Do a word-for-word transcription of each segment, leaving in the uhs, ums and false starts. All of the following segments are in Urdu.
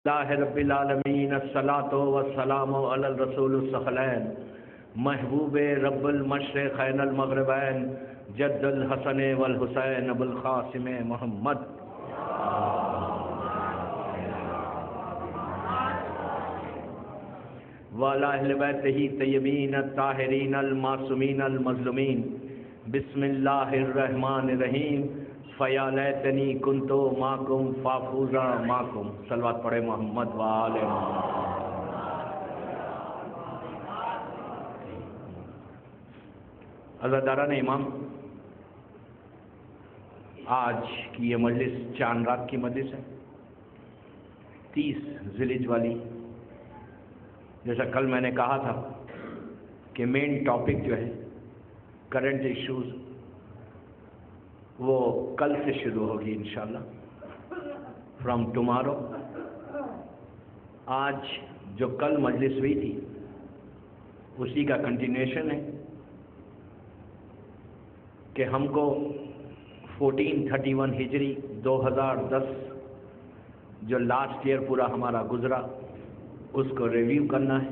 اللہ رب العالمین الصلاۃ والسلام علی الرسول الثقلین محبوب رب المشرقین المغربین جد الحسن والحسین ابو القاسم محمد وعلی اہل بیتہ طیبین الطاہرین المعصومین المظلومین بسم اللہ الرحمن الرحیم فیا لیتنی کنتو معکم فافوزا معکم. صلوات پڑھے محمد وآل محمد. عزاداران امام، آج کی یہ مجلس چاند رات کی مجلس ہے، تیس ذی الحجہ والی. جیسا کل میں نے کہا تھا کہ مین ٹاپک جو ہے کرنٹ ایشوز وہ کل سے شروع ہوگی انشاءاللہ، فرام ٹمارو. آج جو کل مجلس ہوئی تھی اسی کا کنٹینیوشن ہے کہ ہم کو فورٹین تھرٹی ون ہجری دو ہزار دس جو لاسٹ ایئر پورا ہمارا گزرا اس کو ریویو کرنا ہے،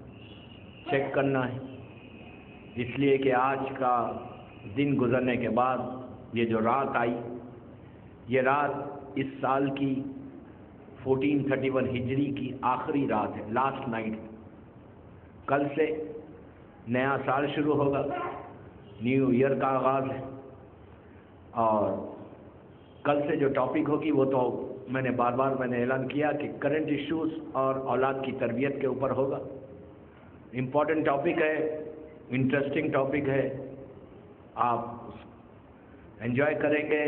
چیک کرنا ہے. اس لیے کہ آج کا دن گزرنے کے بعد یہ جو رات آئی، یہ رات اس سال کی فورٹین تھرٹی ون ہجری کی آخری رات ہے، لاسٹ نائٹ. کل سے نیا سال شروع ہوگا، نیو ایئر کا آغاز ہے. اور کل سے جو ٹاپک ہوگی وہ تو میں نے بار بار میں نے اعلان کیا کہ کرنٹ ایشوز اور اولاد کی تربیت کے اوپر ہوگا. امپورٹنٹ ٹاپک ہے، انٹرسٹنگ ٹاپک ہے، آپ انجوائے کریں گے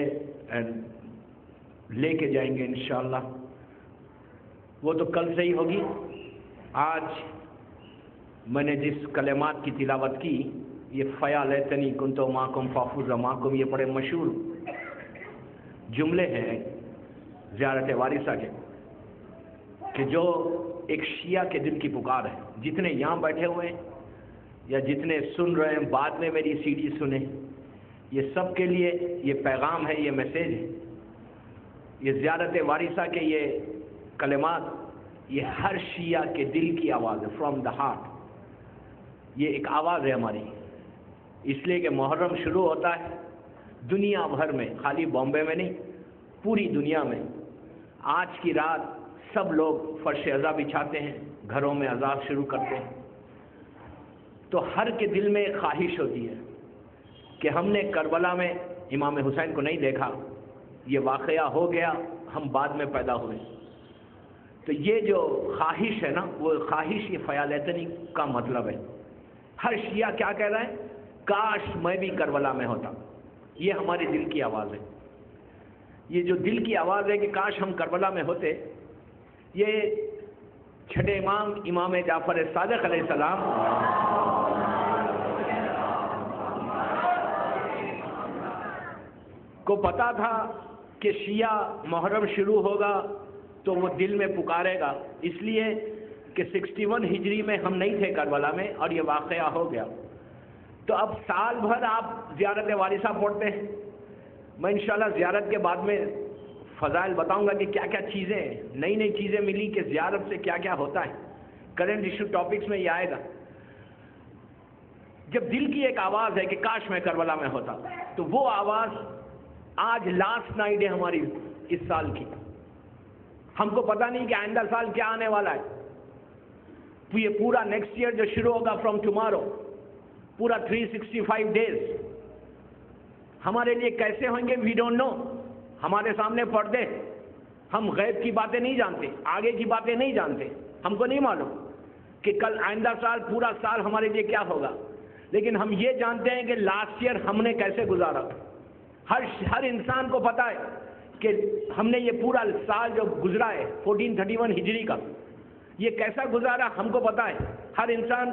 اینڈ لے کے جائیں گے انشاءاللہ. وہ تو کل سے ہی ہوگی. آج میں نے جس کلمات کی تلاوت کی، یہ فیا لیتنی کنتو معکم فافوزا معکم، یہ بڑے مشہور جملے ہیں زیارت وارثہ کے، کہ جو ایک شیعہ کے دل کی پکار ہے. جتنے یہاں بیٹھے ہوئے ہیں یا جتنے سن رہے ہیں بعد میں میری سی ڈی سنیں، یہ سب کے لیے یہ پیغام ہے، یہ میسیج ہے. یہ زیارت وارثہ کے یہ کلمات یہ ہر شیعہ کے دل کی آواز ہے، فرام دا ہارٹ. یہ ایک آواز ہے ہماری. اس لیے کہ محرم شروع ہوتا ہے دنیا بھر میں، خالی بامبے میں نہیں، پوری دنیا میں. آج کی رات سب لوگ فرش عزا بچھاتے ہیں، گھروں میں عزا شروع کرتے ہیں. تو ہر کے دل میں ایک خواہش ہوتی ہے کہ ہم نے کربلا میں امام حسین کو نہیں دیکھا، یہ واقعہ ہو گیا، ہم بعد میں پیدا ہوئے. تو یہ جو خواہش ہے نا، وہ خواہش یہ فیا لیتنی کا مطلب ہے. ہر شیعہ کیا کہہ رہا ہے؟ کاش میں بھی کربلا میں ہوتا. یہ ہمارے دل کی آواز ہے. یہ جو دل کی آواز ہے کہ کاش ہم کربلا میں ہوتے، یہ چھٹے امام امام جعفر صادق علیہ السلام کو پتا تھا کہ شیعہ محرم شروع ہوگا تو وہ دل میں پکارے گا. اس لیے کہ سکسٹی ون ہجری میں ہم نہیں تھے کربلا میں اور یہ واقعہ ہو گیا. تو اب سال بھر آپ زیارت وارثہ پڑھتے ہیں. میں انشاءاللہ زیارت کے بعد میں فضائل بتاؤں گا کہ کیا کیا چیزیں نئی نئی چیزیں ملی کہ زیارت سے کیا کیا ہوتا ہے. کرنٹ ایشو ٹاپکس میں یہ آئے گا. جب دل کی ایک آواز ہے کہ کاش میں کربلا میں ہوتا، تو وہ آواز آج لاسٹ نائٹ ہے ہماری اس سال کی. ہم کو پتہ نہیں کہ آئندہ سال کیا آنے والا ہے. تو یہ پورا نیکسٹ ایئر جو شروع ہوگا فرام ٹمارو، پورا تھری سکسٹی فائیو ڈیز ہمارے لیے کیسے ہوئیں گے، وی ڈونٹ نو. ہمارے سامنے پردے، ہم غیب کی باتیں نہیں جانتے، آگے کی باتیں نہیں جانتے. ہم کو نہیں معلوم کہ کل آئندہ سال پورا سال ہمارے لیے کیا ہوگا. لیکن ہم یہ جانتے ہیں کہ لاسٹ ایئر ہم نے کیسے گزارا. ہر ہر انسان کو پتا ہے کہ ہم نے یہ پورا سال جو گزرا ہے فورٹین تھرٹی ون ہجری کا، یہ کیسا گزارا ہم کو پتا ہے. ہر انسان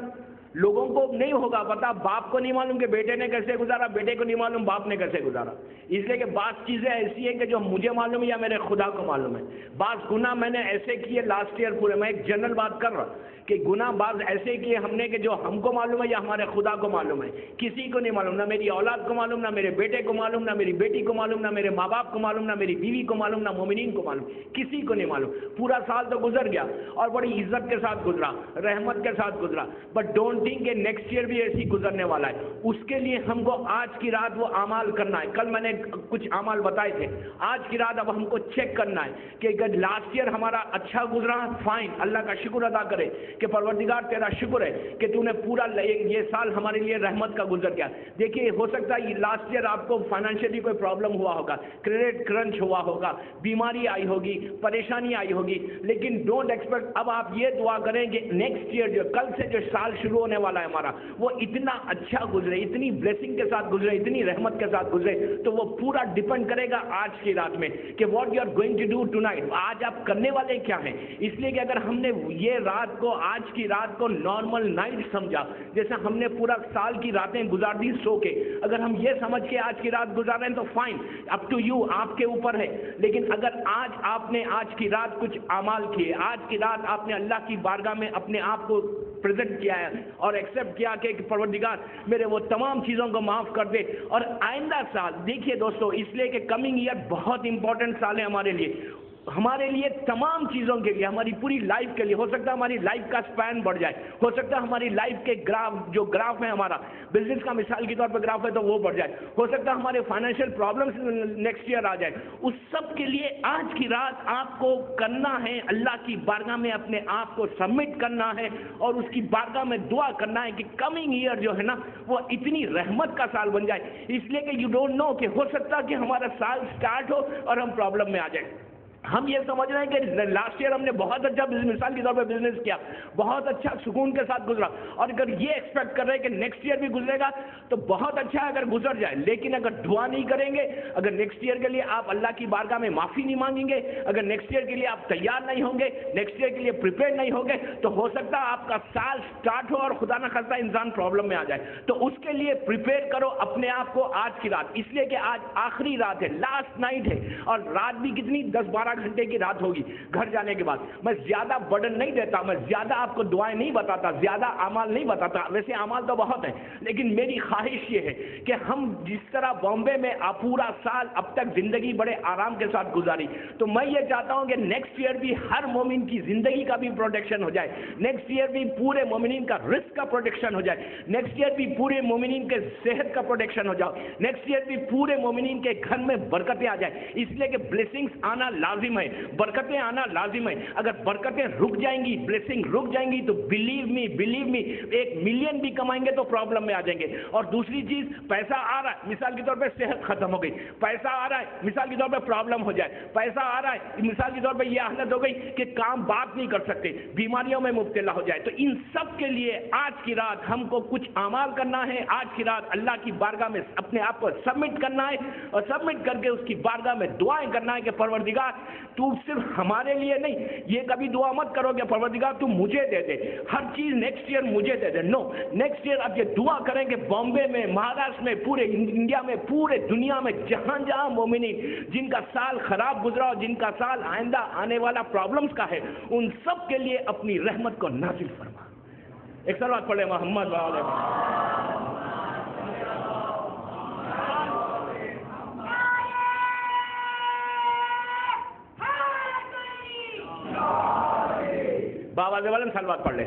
لوگوں کو نہیں ہوگا پتا، باپ کو نہیں معلوم کہ بیٹے نے کیسے گزارا، بیٹے کو نہیں معلوم باپ نے کیسے گزارا. اس لیے کہ بعض چیزیں ایسی ہیں کہ جو مجھے معلوم ہے یا میرے خدا کو معلوم ہے. بعض گناہ میں نے ایسے کیے لاسٹ ایئر پورے، میں ایک جنرل بات کر رہا کہ گناہ بعض ایسے کیے ہم نے کہ جو ہم کو معلوم ہے یا ہمارے خدا کو معلوم ہے. کسی کو نہیں معلوم، نہ میری اولاد کو معلوم، نہ میرے بیٹے کو معلوم، نہ میری بیٹی کو معلوم، نہ میرے ماں باپ کو معلوم، نہ میری بیوی کو معلوم، نہ مومنین کو معلوم، کسی کو نہیں معلوم. پورا سال تو گزر گیا اور بڑی عزت کے ساتھ گزرا، رحمت کے ساتھ گزرا، بٹ ڈونٹ تھنک کہ نیکسٹ ایئر بھی ایسی گزرنے والا ہے. اس کے لیے ہم کو آج کی رات وہ اعمال کرنا ہے. کل میں نے کچھ اعمال بتائے تھے، آج کی رات اب ہم کو چیک کرنا ہے کہ اگر لاسٹ ایئر ہمارا اچھا گزرا فائن، اللہ کا شکر ادا کرے کہ پروردگار تیرا شکر ہے کہ تو نے پورا یہ سال ہمارے لیے رحمت کا گزر گیا. دیکھیے ہو سکتا ہے لاسٹ ایئر آپ کو فائنینشلی کوئی پرابلم ہوا ہوگا، کریڈٹ کرنچ ہوا ہوگا، بیماری آئی ہوگی، پریشانی آئی ہوگی، لیکن ڈونٹ ایکسپیکٹ. اب آپ یہ دعا کریں کہ نیکسٹ ایئر جو کل سے جو سال شروع ہونے والا ہے ہمارا وہ اتنا اچھا گزرے، اتنی بلیسنگ کے ساتھ گزرے، اتنی رحمت کے ساتھ گزرے. تو وہ پورا ڈیپینڈ کرے گا آج کی رات میں کہ what you are going to do tonight. آج آپ کرنے والے کیا ہیں؟ اس لیے کہ اگر ہم نے یہ رات کو، آج کی رات کو نارمل نائٹ سمجھا، جیسے ہم نے پورا سال کی راتیں گزار دی سو کے، اگر ہم یہ سمجھ کے آج کی رات گزار رہے ہیں تو فائن، اپ ٹو یو، آپ کے اوپر ہے. لیکن اگر آج آپ نے آج کی رات کچھ اعمال کیے، آج کی رات آپ نے اللہ کی بارگاہ میں اپنے آپ کو پریزنٹ کیا ہے اور ایکسیپٹ کیا کہ پروردگار میرے وہ تمام چیزوں کو معاف کر دے، اور آئندہ سال دیکھیے دوستو، اس لیے کہ کمنگ ایئر بہت امپورٹنٹ سال ہے ہمارے لیے، ہمارے لیے تمام چیزوں کے لیے، ہماری پوری لائف کے لیے. ہو سکتا ہے ہماری لائف کا سپین بڑھ جائے، ہو سکتا ہے ہماری لائف کے گراف، جو گراف ہے ہمارا بزنس کا مثال کے طور پہ گراف ہے تو وہ بڑھ جائے، ہو سکتا ہے ہمارے فائنینشیل پرابلمس نیکسٹ ایئر آ جائے. اس سب کے لیے آج کی رات آپ کو کرنا ہے، اللہ کی بارگاہ میں اپنے آپ کو سبمٹ کرنا ہے اور اس کی بارگاہ میں دعا کرنا ہے کہ کمنگ ایئر جو ہے نا وہ اتنی رحمت کا سال بن جائے. اس لیے کہ یو ڈونٹ نو کہ ہو سکتا ہے کہ ہمارا سال سٹارٹ ہو اور ہم پرابلم میں آ جائیں. ہم یہ سمجھ رہے ہیں کہ لاسٹ ایئر ہم نے بہت اچھا مثال کے طور پہ بزنس کیا، بہت اچھا سکون کے ساتھ گزرا، اور اگر یہ ایکسپیکٹ کر رہے ہیں کہ نیکسٹ ایئر بھی گزرے گا تو بہت اچھا ہے اگر گزر جائے. لیکن اگر دعا نہیں کریں گے، اگر نیکسٹ ایئر کے لیے آپ اللہ کی بارگاہ میں معافی نہیں مانگیں گے، اگر نیکسٹ ایئر کے لیے آپ تیار نہیں ہوں گے، نیکسٹ ایئر کے لیے پریپیئر نہیں ہوں گے، تو ہو سکتا ہے آپ کا سال سٹارٹ ہو اور خدا نہ خواستہ انسان پرابلم میں آ جائے. تو اس کے لیے پریپیئر کرو اپنے آپ کو آج کی رات، اس لیے کہ آج آخری رات ہے، لاسٹ نائٹ ہے، اور رات بھی کتنی دس بارہ گھنٹے کی رات ہوگی گھر جانے کے بعد. میں زیادہ برڈن نہیں دیتا، میں زیادہ آپ کو دعائیں نہیں بتاتا، زیادہ اعمال نہیں بتاتا، ویسے اعمال تو بہت ہیں، لیکن میری خواہش یہ ہے کہ ہم جس طرح بامبے میں پورا سال اب تک زندگی بڑے آرام کے ساتھ گزاری، تو میں یہ چاہتا ہوں کہ نیکسٹ ایئر بھی ہر مومن کی زندگی کا بھی پروٹیکشن ہو جائے، نیکسٹ ایئر بھی پورے مومنین کا رزق کا پروٹیکشن ہو جائے، نیکسٹ ایئر بھی پورے مومنین کے صحت کا پروٹیکشن ہو جائے، نیکسٹ ایئر بھی پورے مومنین کے گھر میں برکتیں آ جائیں. اس لیے کہ بلیسنگز آنا لازم ہے، برکتیں آنا لازم ہے. اگر برکتیں رک جائیں گی، بلیسنگ رک جائیں گی، تو بلیو می بلیو می ایک ملین بھی کمائیں گے تو پرابلم میں آ جائیں گے. اور دوسری چیز، پیسہ آ رہا ہے، مثال کے طور پہ صحت ختم ہو گئی، پیسہ آ رہا ہے، مثال کے طور پہ پرابلم ہو جائے، پیسہ آ رہا ہے، مثال کے طور پہ یہ حالت ہو گئی کہ کام بات نہیں کر سکتے، بیماریوں میں مبتلا ہو جائے. تو ان سب کے لیے آج کی رات ہم کو کچھ اعمال کرنا ہے، آج کی رات اللہ کی بارگاہ میں اپنے آپ کو سبمٹ کرنا ہے، اور سبمٹ کر کے اس کی بارگاہ میں دعائیں کرنا ہے کہ پروردگار تو صرف ہمارے لیے نہیں، یہ کبھی دعا مت کرو کہ پروردگار تو مجھے دے دے، ہر چیز نیکسٹ ایئر مجھے دے دے. نو، نیکسٹ ایئر آپ یہ دعا کریں کہ بامبے میں، مہاراشٹر میں، پورے انڈیا میں، پورے دنیا میں جہاں جہاں مومنین جن کا سال خراب گزرا اور جن کا سال آئندہ آنے والا پرابلمز کا ہے، ان سب کے لیے اپنی رحمت کو نازل فرما. ایک صلوات پڑھیں محمد وعلیہ وسلم. بابا والے سلوات پڑھ لیں.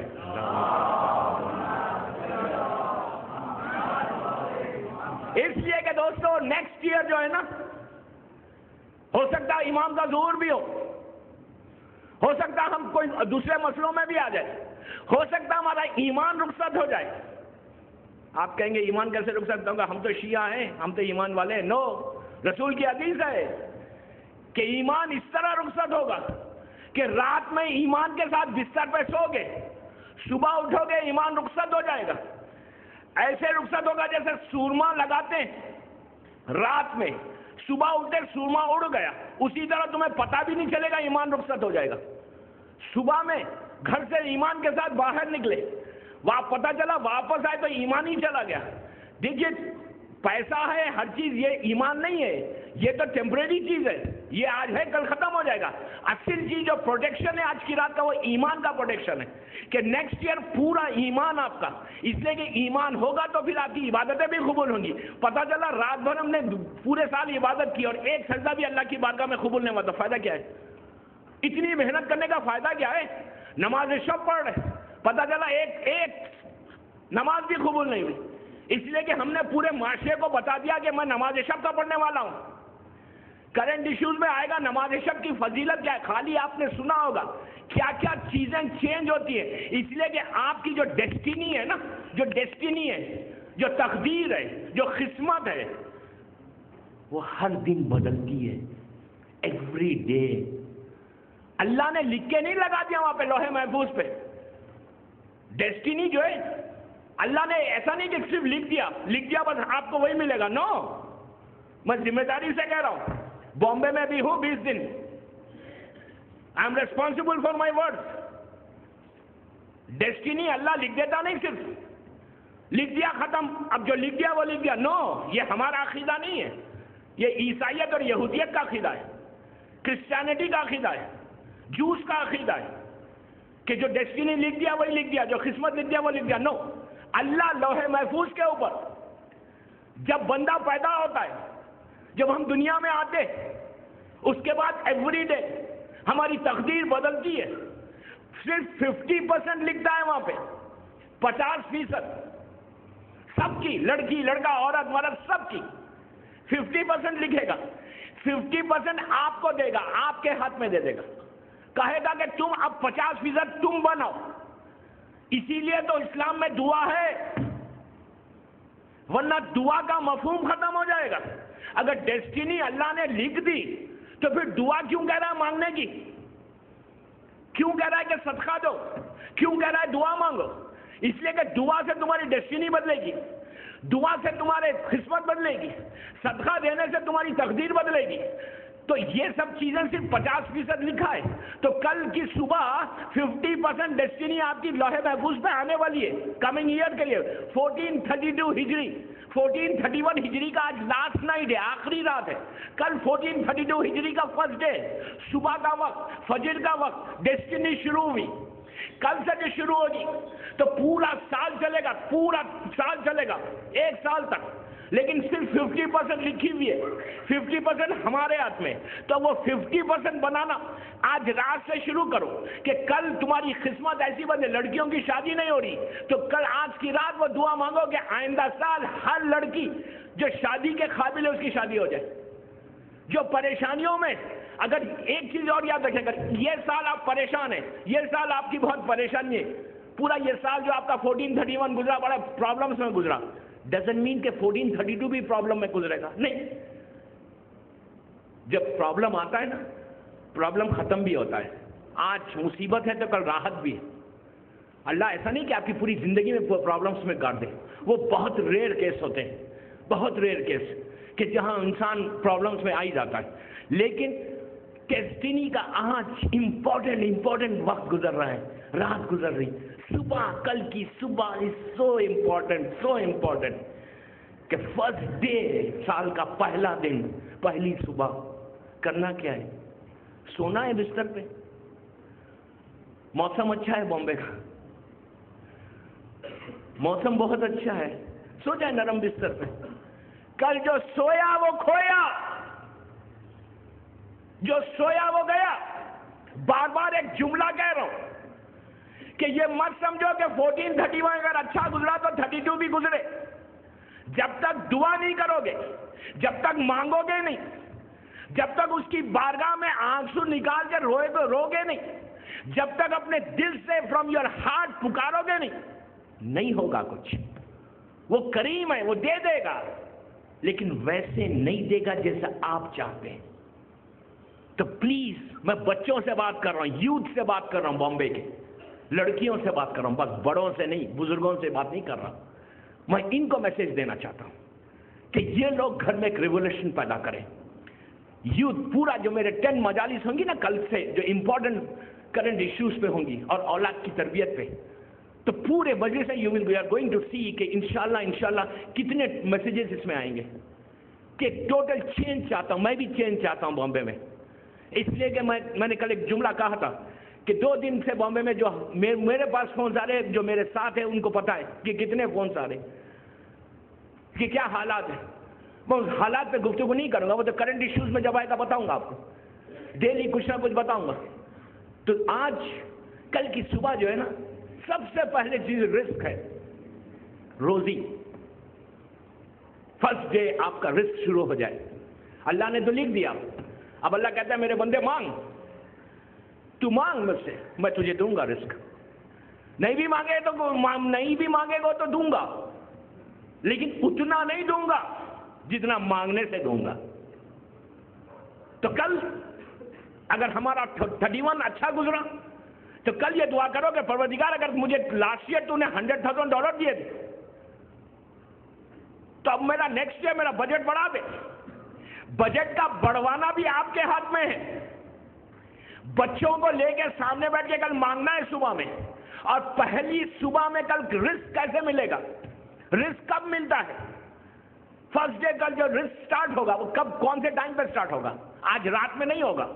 اس لیے کہ دوستو نیکسٹ ایئر جو ہے نا، ہو سکتا ہے امام کا ظہور بھی ہو ہو سکتا ہے ہم کوئی دوسرے مسئلوں میں بھی آ جائے، ہو سکتا ہے ہمارا ایمان رخصت ہو جائے. آپ کہیں گے ایمان کیسے رخصت ہوگا، ہم تو شیعہ ہیں، ہم تو ایمان والے ہیں. نو، رسول کی حدیث ہے کہ ایمان اس طرح رخصت ہوگا کہ رات میں ایمان کے ساتھ بستر پہ سو گے، صبح اٹھو گے ایمان رخصت ہو جائے گا. ایسے رخصت ہوگا جیسے سورما لگاتے ہیں رات میں، صبح اٹھے سورما اڑ گیا، اسی طرح تمہیں پتہ بھی نہیں چلے گا، ایمان رخصت ہو جائے گا. صبح میں گھر سے ایمان کے ساتھ باہر نکلے، وہاں پتہ چلا واپس آئے تو ایمان ہی چلا گیا. دیکھیے پیسہ ہے ہر چیز، یہ ایمان نہیں ہے، یہ تو ٹیمپریری چیز ہے، یہ آج ہے کل ختم ہو جائے گا. اصل چیز جو پروٹیکشن ہے آج کی رات کا وہ ایمان کا پروٹیکشن ہے کہ نیکسٹ ایئر پورا ایمان آپ کا، اس لیے کہ ایمان ہوگا تو پھر آپ کی عبادتیں بھی قبول ہوں گی. پتہ چلا رات بھر ہم نے پورے سال عبادت کی اور ایک سجدہ بھی اللہ کی بارگاہ میں قبول نہیں ہوا، تو فائدہ کیا ہے؟ اتنی محنت کرنے کا فائدہ کیا ہے؟ نماز شب پڑھ رہے، پتہ چلا ایک ایک نماز بھی قبول نہیں ہوئی، اس لیے کہ ہم نے پورے معاشرے کو بتا دیا کہ میں نماز شب کا پڑھنے والا ہوں. کرنٹ ایشوز میں آئے گا نماز شب کی فضیلت کیا ہے، خالی آپ نے سنا ہوگا کیا کیا چیزیں چینج ہوتی ہیں. اس لیے کہ آپ کی جو ڈیسٹینی ہے نا، جو ڈیسٹینی ہے، جو تقدیر ہے، جو قسمت ہے، وہ ہر دن بدلتی ہے. ایوری ڈے اللہ نے لکھ کے نہیں لگا دیا وہاں پہ لوہے محفوظ پہ. ڈیسٹینی جو ہے اللہ نے ایسا نہیں کہ صرف لکھ دیا لکھ دیا بس آپ کو وہی ملے گا. نو، میں ذمہ داری سے کہہ رہا ہوں، بامبے میں بھی ہوں بیس دن، I am responsible for my word. Destiny اللہ لکھ دیتا نہیں، صرف لکھ دیا ختم، اب جو لکھ دیا وہ لکھ دیا. نو، یہ ہمارا عقیدہ نہیں ہے، یہ عیسائیت اور یہودیت کا عقیدہ ہے، کرسچینٹی کا عقیدہ ہے، جوس کا عقیدہ ہے کہ جو ڈیسٹینی لکھ دیا وہی لکھ دیا، جو قسمت لکھ دیا وہ لکھ دیا. نو، اللہ لوح محفوظ کے اوپر جب بندہ پیدا ہوتا ہے، جب ہم دنیا میں آتے، اس کے بعد ایوری ڈے ہماری تقدیر بدلتی ہے. صرف ففٹی پرسینٹ لکھتا ہے وہاں پہ، پچاس فیصد سب کی، لڑکی لڑکا عورت مرد سب کی ففٹی پرسینٹ لکھے گا. ففٹی پرسینٹ آپ کو دے گا، آپ کے ہاتھ میں دے دے گا، کہے گا کہ تم اب پچاس فیصد تم بناؤ. اسی لیے تو اسلام میں دعا ہے، ورنہ دعا کا مفہوم ختم ہو جائے گا. اگر ڈیسٹینی اللہ نے لکھ دی تو پھر دعا کیوں کہہ رہا ہے مانگنے کی؟ کیوں کہہ رہا ہے کہ صدقہ دو؟ کیوں کہہ رہا ہے دعا مانگو؟ اس لیے کہ دعا سے تمہاری ڈیسٹینی بدلے گی، دعا سے تمہارے قسمت بدلے گی، صدقہ دینے سے تمہاری تقدیر بدلے گی. تو یہ سب چیزیں صرف پچاس فیصد لکھا ہے، تو کل کی صبح ففٹی پرسینٹ ڈیسٹینی آپ کی لوہے محفوظ پہ آنے والی ہے کمنگ ایئر کے لیے. فورٹین تھرٹی ٹو ہجری، فورٹین تھرٹی ون ہجری کا آج لاسٹ نائٹ ہے، آخری رات ہے. کل فورٹین تھرٹی ٹو ہجری کا فرسٹ ڈے، صبح کا وقت، فجر کا وقت، ڈیسٹینی شروع ہوئی. کل سے جو شروع ہوگی تو پورا سال چلے گا، پورا سال چلے گا، ایک سال تک. لیکن صرف ففٹی پرسینٹ لکھی ہوئی ہے، ففٹی پرسینٹ ہمارے ہاتھ میں. تو وہ ففٹی پرسینٹ بنانا آج رات سے شروع کرو کہ کل تمہاری قسمت ایسی بنے. لڑکیوں کی شادی نہیں ہو رہی تو کل آج کی رات وہ دعا مانگو کہ آئندہ سال ہر لڑکی جو شادی کے قابل ہے اس کی شادی ہو جائے. جو پریشانیوں میں، اگر ایک چیز اور یاد رکھیں، اگر یہ سال آپ پریشان ہیں، یہ سال آپ کی بہت پریشانی ہے، پورا یہ سال جو آپ کا فورٹین تھرٹی ون گزرا بڑا پرابلمس میں گزرا، ڈزنٹ مین کہ فورٹین تھرٹی ٹو بھی پرابلم میں گزرے گا. نہیں، جب پرابلم آتا ہے نا، پرابلم ختم بھی ہوتا ہے. آج مصیبت ہے تو کل راحت بھی ہے. اللہ ایسا نہیں کہ آپ کی پوری زندگی میں پرابلمس میں کاٹ دے. وہ بہت ریئر کیس ہوتے ہیں، بہت ریئر کیس کہ جہاں انسان پرابلمس میں آ ہی جاتا ہے. لیکن ڈیسٹینی کا آج امپورٹنٹ امپورٹنٹ وقت گزر رہا ہے، رات گزر رہی. صبح، کل کی صبح is so important, so important کہ فرسٹ ڈے، سال کا پہلا دن، پہلی صبح. کرنا کیا ہے؟ سونا ہے بستر پہ. موسم اچھا ہے بامبے کا، موسم بہت اچھا ہے، سو جائے نرم بستر پہ. کل جو سویا وہ کھویا، جو سویا وہ گیا. بار بار ایک جملہ کہہ رہا ہوں کہ یہ مت سمجھو کہ فورٹین تھرٹی ون اگر اچھا گزرا تو تھرٹی ٹو بھی گزرے. جب تک دعا نہیں کرو گے، جب تک مانگو گے نہیں، جب تک اس کی بارگاہ میں آنسو نکال کے روئے تو رو گے نہیں، جب تک اپنے دل سے فرام یور ہارٹ پکارو گے نہیں، نہیں ہوگا کچھ. وہ کریم ہے، وہ دے دے گا، لیکن ویسے نہیں دے گا جیسا آپ چاہتے ہیں. تو پلیز، میں بچوں سے بات کر رہا ہوں، یوتھ سے بات کر رہا ہوں، بامبے کے لڑکیوں سے بات کر رہا ہوں، بس بڑوں سے نہیں، بزرگوں سے بات نہیں کر رہا. میں ان کو میسج دینا چاہتا ہوں کہ یہ لوگ گھر میں ایک ریولیوشن پیدا کریں. یوتھ پورا، جو میرے ٹین مجالس ہوں گی نا کل سے، جو امپورٹنٹ کرنٹ ایشوز پہ ہوں گی اور اولاد کی تربیت پہ، تو پورے مجلس سے you will we are going to see کہ انشاءاللہ انشاءاللہ کتنے میسیجز اس میں آئیں گے کہ ٹوٹل چینج چاہتا ہوں. میں بھی چینج چاہتا ہوں بامبے میں, اس لیے کہ میں میں نے کل ایک جملہ کہا تھا کہ دو دن سے بامبے میں جو میرے پاس فونز آ رہے ہیں, جو میرے ساتھ ہیں ان کو پتا ہے کہ کتنے فونز آ رہے ہیں, کہ کیا حالات ہیں. میں اس حالات پہ گفتگو نہیں کروں گا, وہ تو کرنٹ ایشوز میں جب آئے گا بتاؤں گا آپ کو, ڈیلی کچھ نہ کچھ بتاؤں گا. تو آج کل کی صبح جو ہے نا, سب سے پہلے چیز رزق ہے, روزی. فرسٹ ڈے آپ کا رزق شروع ہو جائے. اللہ نے تو لکھ دیا, اب اللہ کہتا ہے میرے بندے مانگ, تو مانگ مجھ سے, میں تجھے دوں گا رزق. نہیں بھی مانگے تو نہیں بھی مانگے گا تو دوں گا, لیکن اتنا نہیں دوں گا جتنا مانگنے سے دوں گا. تو کل اگر ہمارا تھرٹی ون اچھا گزرا تو کل یہ دعا کرو کہ پروردگار اگر مجھے لاسٹ ایئر تو نے ہنڈریڈ تھاؤزینڈ ڈالر دیے تھے تو اب میرا نیکسٹ ایئر میرا بجٹ بڑھا دے. بجٹ کا بڑھوانا بھی آپ کے ہاتھ میں ہے. بچوں کو لے کے سامنے بیٹھ کے کل مانگنا ہے صبح میں, اور پہلی صبح میں کل رزق کیسے ملے گا, رزق کب ملتا ہے. فرسٹ ڈے کل جو رزق سٹارٹ ہوگا وہ کب, کون سے ٹائم پہ سٹارٹ ہوگا, آج رات میں نہیں ہوگا.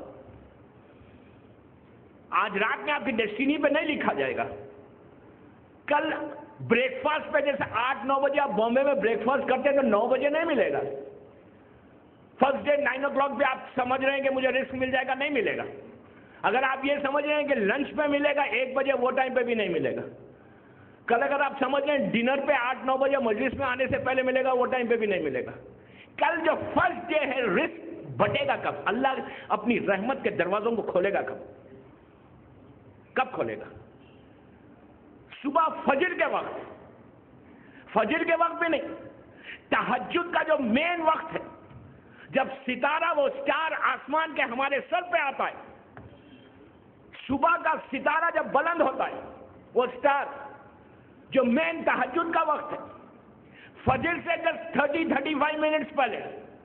آج رات میں آپ کی ڈیسٹینی پہ نہیں لکھا جائے گا. کل بریک فاسٹ پہ جیسے آٹھ نو بجے آپ بامبے میں بریک فاسٹ کرتے ہیں تو نو بجے نہیں ملے گا. First day nine o'clock پہ آپ سمجھ رہے ہیں کہ مجھے رزق مل جائے گا, نہیں ملے گا. اگر آپ یہ سمجھ رہے ہیں کہ لنچ پہ ملے گا ایک بجے, وہ ٹائم پہ بھی نہیں ملے گا. کل اگر آپ سمجھ رہے ہیں ڈنر پہ آٹھ نو بجے مجلس میں آنے سے پہلے ملے گا, وہ ٹائم پہ بھی نہیں ملے گا. کل جو فرسٹ ڈے ہے رزق بٹے گا کب, اللہ اپنی رحمت کے دروازوں کو کھولے گا کب, کب کھولے گا. صبح فجر کے وقت, فجر کے وقت بھی نہیں, تہجد کا جو مین وقت ہے, جب ستارہ وہ سٹار آسمان کے ہمارے سر پہ آتا ہے, صبح کا ستارہ جب بلند ہوتا ہے, وہ سٹار جو مین تہجد کا وقت ہے, فجر سے just thirty thirty five minutes پہلے,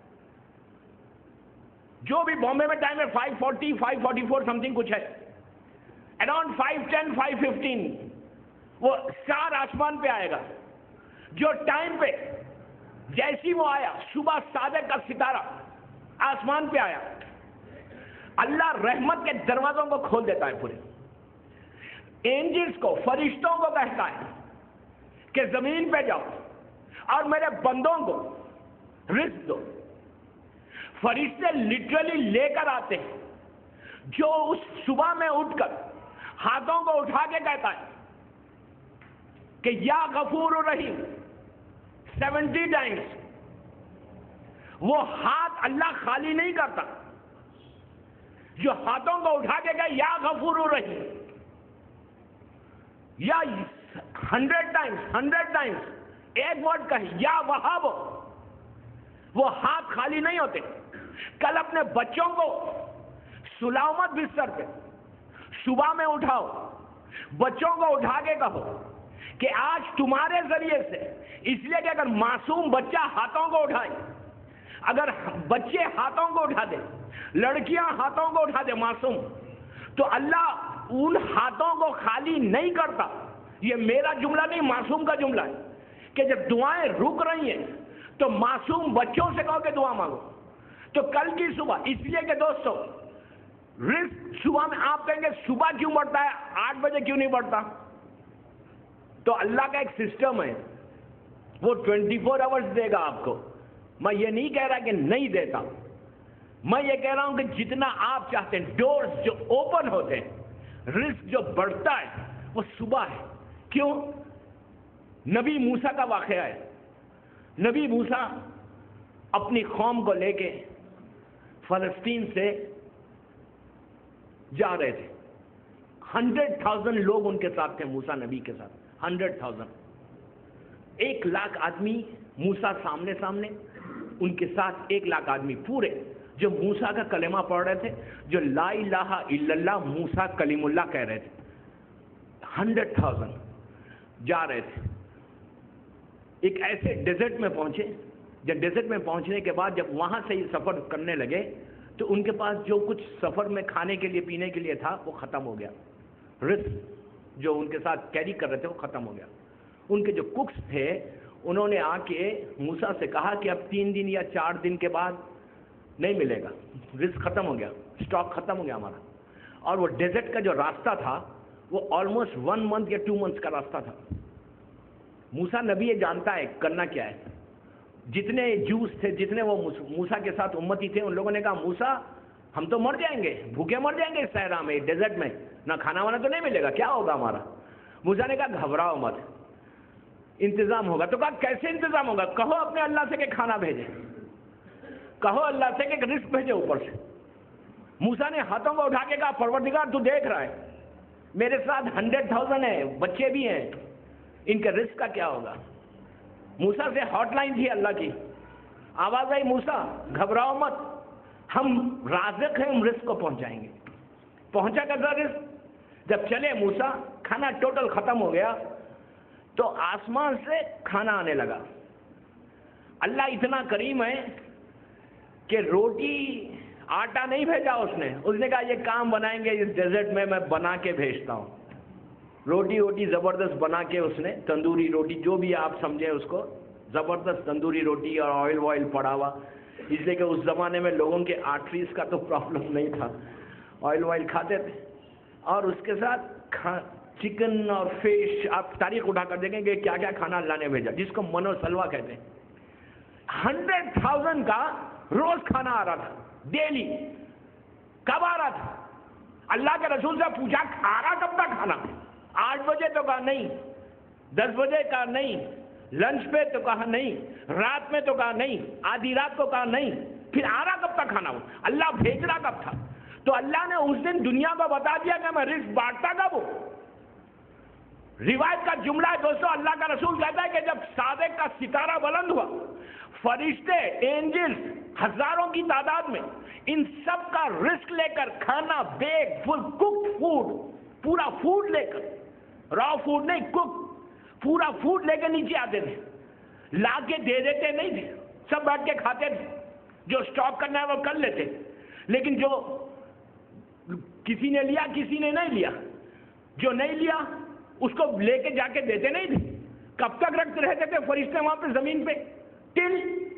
جو بھی بامبے میں ٹائم ہے five forty five forty four something کچھ ہے, around five ten five fifteen وہ سٹار آسمان پہ آئے گا. جو ٹائم پہ جیسی وہ آیا, صبح صادق کا ستارہ آسمان پہ آیا, اللہ رحمت کے دروازوں کو کھول دیتا ہے پورے. اینجلز کو, فرشتوں کو کہتا ہے کہ زمین پہ جاؤ اور میرے بندوں کو رزق دو. فرشتے لٹرلی لے کر آتے ہیں, جو اس صبح میں اٹھ کر ہاتھوں کو اٹھا کے کہتا ہے کہ یا غفور الرحیم سیونٹی ٹائمز. وہ ہاتھ اللہ خالی نہیں کرتا, جو ہاتھوں کو اٹھا کے کہے یا غفور الرحیم, یا ہنڈریڈ ٹائمز ہنڈریڈ ٹائمز ایک ورڈ کہے یا وہاب, وہ ہاتھ خالی نہیں ہوتے. کل اپنے بچوں کو سلاؤ مت بستر پہ, صبح میں اٹھاؤ, بچوں کو اٹھا کے کہو کہ آج تمہارے ذریعے سے, اس لیے کہ اگر معصوم بچہ ہاتھوں کو اٹھائے, اگر بچے ہاتھوں کو اٹھا دے, لڑکیاں ہاتھوں کو اٹھا دے معصوم, تو اللہ ان ہاتھوں کو خالی نہیں کرتا. یہ میرا جملہ نہیں, معصوم کا جملہ ہے کہ جب دعائیں رک رہی ہیں تو معصوم بچوں سے کہو کہ دعا مانگو. تو کل کی صبح, اس لیے کہ دوستو رزق صبح میں, آپ کہیں گے صبح کیوں بڑھتا ہے, آٹھ بجے کیوں نہیں بڑھتا, تو اللہ کا ایک سسٹم ہے, وہ ٹوینٹی فور آورس دے گا آپ کو. میں یہ نہیں کہہ رہا کہ نہیں دیتا, میں یہ کہہ رہا ہوں کہ جتنا آپ چاہتے ہیں, ڈورز جو اوپن ہوتے ہیں, رزق جو بڑھتا ہے وہ صبح ہے. کیوں؟ نبی موسیٰ کا واقعہ ہے. نبی موسیٰ اپنی قوم کو لے کے فلسطین سے جا رہے تھے. ہنڈریڈ تھاؤزینڈ لوگ ان کے ساتھ تھے, موسیٰ نبی کے ساتھ ہنڈریڈ تھاؤزینڈ, ایک لاکھ آدمی موسیٰ سامنے سامنے, ان کے ساتھ ایک لاکھ آدمی پورے جو موسیٰ کا کلمہ پڑھ رہے تھے, جو لا الہ الا اللہ موسیٰ کلیم اللہ کہہ رہے تھے. ہنڈریڈ تھاؤزینڈ جا رہے تھے. ایک ایسے ڈیزرٹ میں پہنچے, جب ڈیزرٹ میں پہنچنے کے بعد جب وہاں سے یہ سفر کرنے لگے تو ان کے پاس جو کچھ سفر میں کھانے کے لیے پینے کے لیے تھا وہ ختم ہو گیا. رزق جو ان کے ساتھ کیری کر رہے تھے وہ ختم ہو گیا. ان کے جو ککس تھے انہوں نے آ کے موسیٰ سے کہا کہ اب تین دن یا چار دن کے بعد نہیں ملے گا, رزق ختم ہو گیا, اسٹاک ختم ہو گیا ہمارا. اور وہ ڈیزرٹ کا جو راستہ تھا وہ آلموسٹ ون منتھ یا ٹو منتھس کا راستہ تھا. موسیٰ نبی یہ جانتا ہے کرنا کیا ہے. جتنے جوس تھے, جتنے وہ موسیٰ کے ساتھ امتی تھے, ان لوگوں نے کہا موسیٰ ہم تو مر جائیں گے, بھوکے مر جائیں گے اس صحرا میں, ڈیزرٹ میں, نہ کھانا وانا تو نہیں ملے گا, کیا ہوگا ہمارا. موسیٰ نے کہا گھبراؤ مت, انتظام ہوگا. تو کہا کیسے انتظام ہوگا؟ کہو اپنے اللہ سے کہ کھانا بھیجے, کہو اللہ سے کہ رزق بھیجے اوپر سے. موسیٰ نے ہاتھوں کو اٹھا کے کہا پروردگار تو دیکھ رہا ہے, میرے ساتھ ہنڈریڈ تھاؤزینڈ ہیں, بچے بھی ہیں, ان کے رزق کا کیا ہوگا. موسیٰ سے ہاٹ لائن تھی اللہ کی, آواز آئی موسیٰ گھبراؤ مت, ہم رازق ہیں, ہم رزق کو پہنچائیں گے. پہنچا کیسا رزق؟ جب چلے موسیٰ, کھانا ٹوٹل ختم ہو گیا تو آسمان سے کھانا آنے لگا. اللہ اتنا کریم ہے کہ روٹی آٹا نہیں بھیجا اس نے, اس نے کہا یہ کام بنائیں گے اس ڈیزرٹ میں, میں بنا کے بھیجتا ہوں. روٹی روٹی زبردست بنا کے اس نے, تندوری روٹی جو بھی آپ سمجھیں اس کو, زبردست تندوری روٹی اور آئل وائل پڑا ہوا, اس لیے کہ اس زمانے میں لوگوں کے آرٹریز کا تو پرابلم نہیں تھا, آئل وائل کھاتے تھے. اور اس کے ساتھ کھا چکن اور فش, آپ تاریخ اٹھا کر دیکھیں کہ کیا کیا کھانا اللہ نے بھیجا, جس کو منو سلوا کہتے ہیں. ہنڈریڈ تھاؤزینڈ کا روز کھانا آ رہا تھا ڈیلی. کب آ رہا تھا؟ اللہ کے رسول سے پوچھا آ رہا کب تک کھانا؟ آٹھ بجے تو کہا نہیں, دس بجے کہا نہیں, لنچ پہ تو کہا نہیں, رات میں تو کہا نہیں, آدھی رات کو کہا نہیں, پھر آ رہا کب تک کھانا ہو؟ اللہ بھیج رہا کب تھا؟ تو اللہ نے اس دن دنیا کو بتا دیا کہ میں رزق بانٹتا کب ہوں. روایت کا جملہ ہے دوستو, اللہ کا رسول کہتا ہے کہ جب صادق کا ستارہ بلند ہوا, فرشتے, اینجلز ہزاروں کی تعداد میں ان سب کا رزق لے کر, کھانا بیک فل کک فوڈ, پورا فوڈ لے کر, را فوڈ نہیں کک, پورا فوڈ لے کے نیچے آتے تھے. لا کے دے دیتے نہیں تھے, سب بیٹھ کے کھاتے تھے. جو اسٹاک کرنا ہے وہ کر لیتے, لیکن جو کسی نے لیا کسی نے نہیں لیا, جو نہیں لیا اس کو لے کے جا کے دیتے نہیں تھے. کب تک رکھتے رہتے تھے فرشتے وہاں پہ زمین پہ؟ ٹل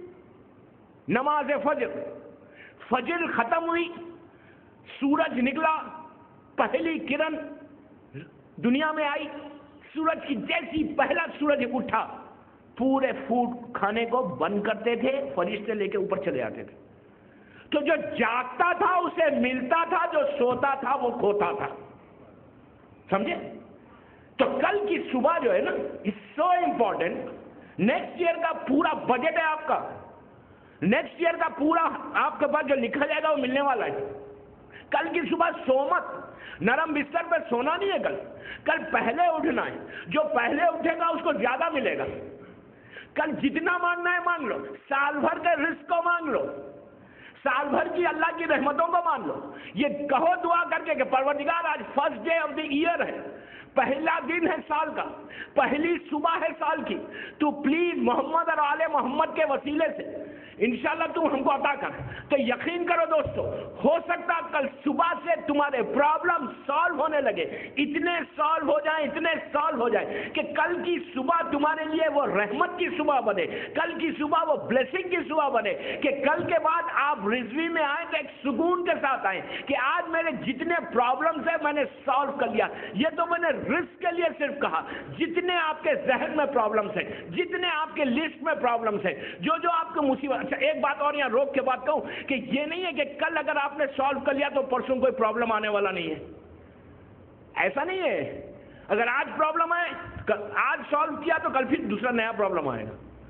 نماز فجر. فجر ختم ہوئی, سورج نکلا, پہلی کرن دنیا میں آئی, سورج کی جیسی پہلا سورج اٹھا, پورے فوڈ کھانے کو بند کرتے تھے, فرشتے لے کے اوپر چلے جاتے تھے. تو جو جاگتا تھا اسے ملتا تھا, جو سوتا تھا وہ کھوتا تھا. سمجھے؟ تو کل کی صبح جو ہے نا, it's so important. Next year کا پورا بجٹ ہے آپ کا, نیکسٹ ایئر کا پورا آپ کے پاس جو لکھا جائے گا وہ ملنے والا ہے. کل کی صبح سو مت, نرم بستر پہ سونا نہیں ہے کل, کل پہلے اٹھنا ہے. جو پہلے اٹھے گا اس کو زیادہ ملے گا. کل جتنا مانگنا ہے مانگ لو, سال بھر کے رزق کو مانگ لو, سال بھر کی اللہ کی رحمتوں کو مان لو. یہ کہو دعا کر کے کہ پروردگار آج first day of the year ہے, پہلا دن ہے سال کا, پہلی صبح ہے سال کی, تو پلیز محمد اور آل محمد کے وسیلے سے انشاءاللہ تم ہم کو عطا کر. تو یقین کرو دوستو, ہو سکتا کل صبح سے تمہارے پرابلم سالو ہونے لگے, اتنے سالو ہو جائیں, اتنے سالو ہو جائیں کہ کل کی صبح تمہارے لیے وہ رحمت کی صبح بنے, کل کی صبح وہ بلیسنگ کی صبح بنے, کہ کل کے بعد آپ رضوی میں آئیں تو ایک سکون کے ساتھ آئیں کہ آج میرے جتنے پرابلمز ہیں میں نے سالو کر لیا. یہ تو میں نے رزق کے لیے صرف کہا, جتنے آپ کے ذہن میں پرابلمز ہیں, جتنے آپ کے لسٹ میں پرابلمز ہیں, جو جو آپ کو مصیبت. اچھا ایک بات اور یہاں روک کے بات کہوں کہ یہ نہیں ہے کہ کل اگر آپ نے سالو کر لیا تو پرسوں کوئی پرابلم آنے والا نہیں ہے, ایسا نہیں ہے. اگر آج پرابلم ہے, آج سالو کیا تو کل پھر دوسرا نیا پرابلم آئے گا,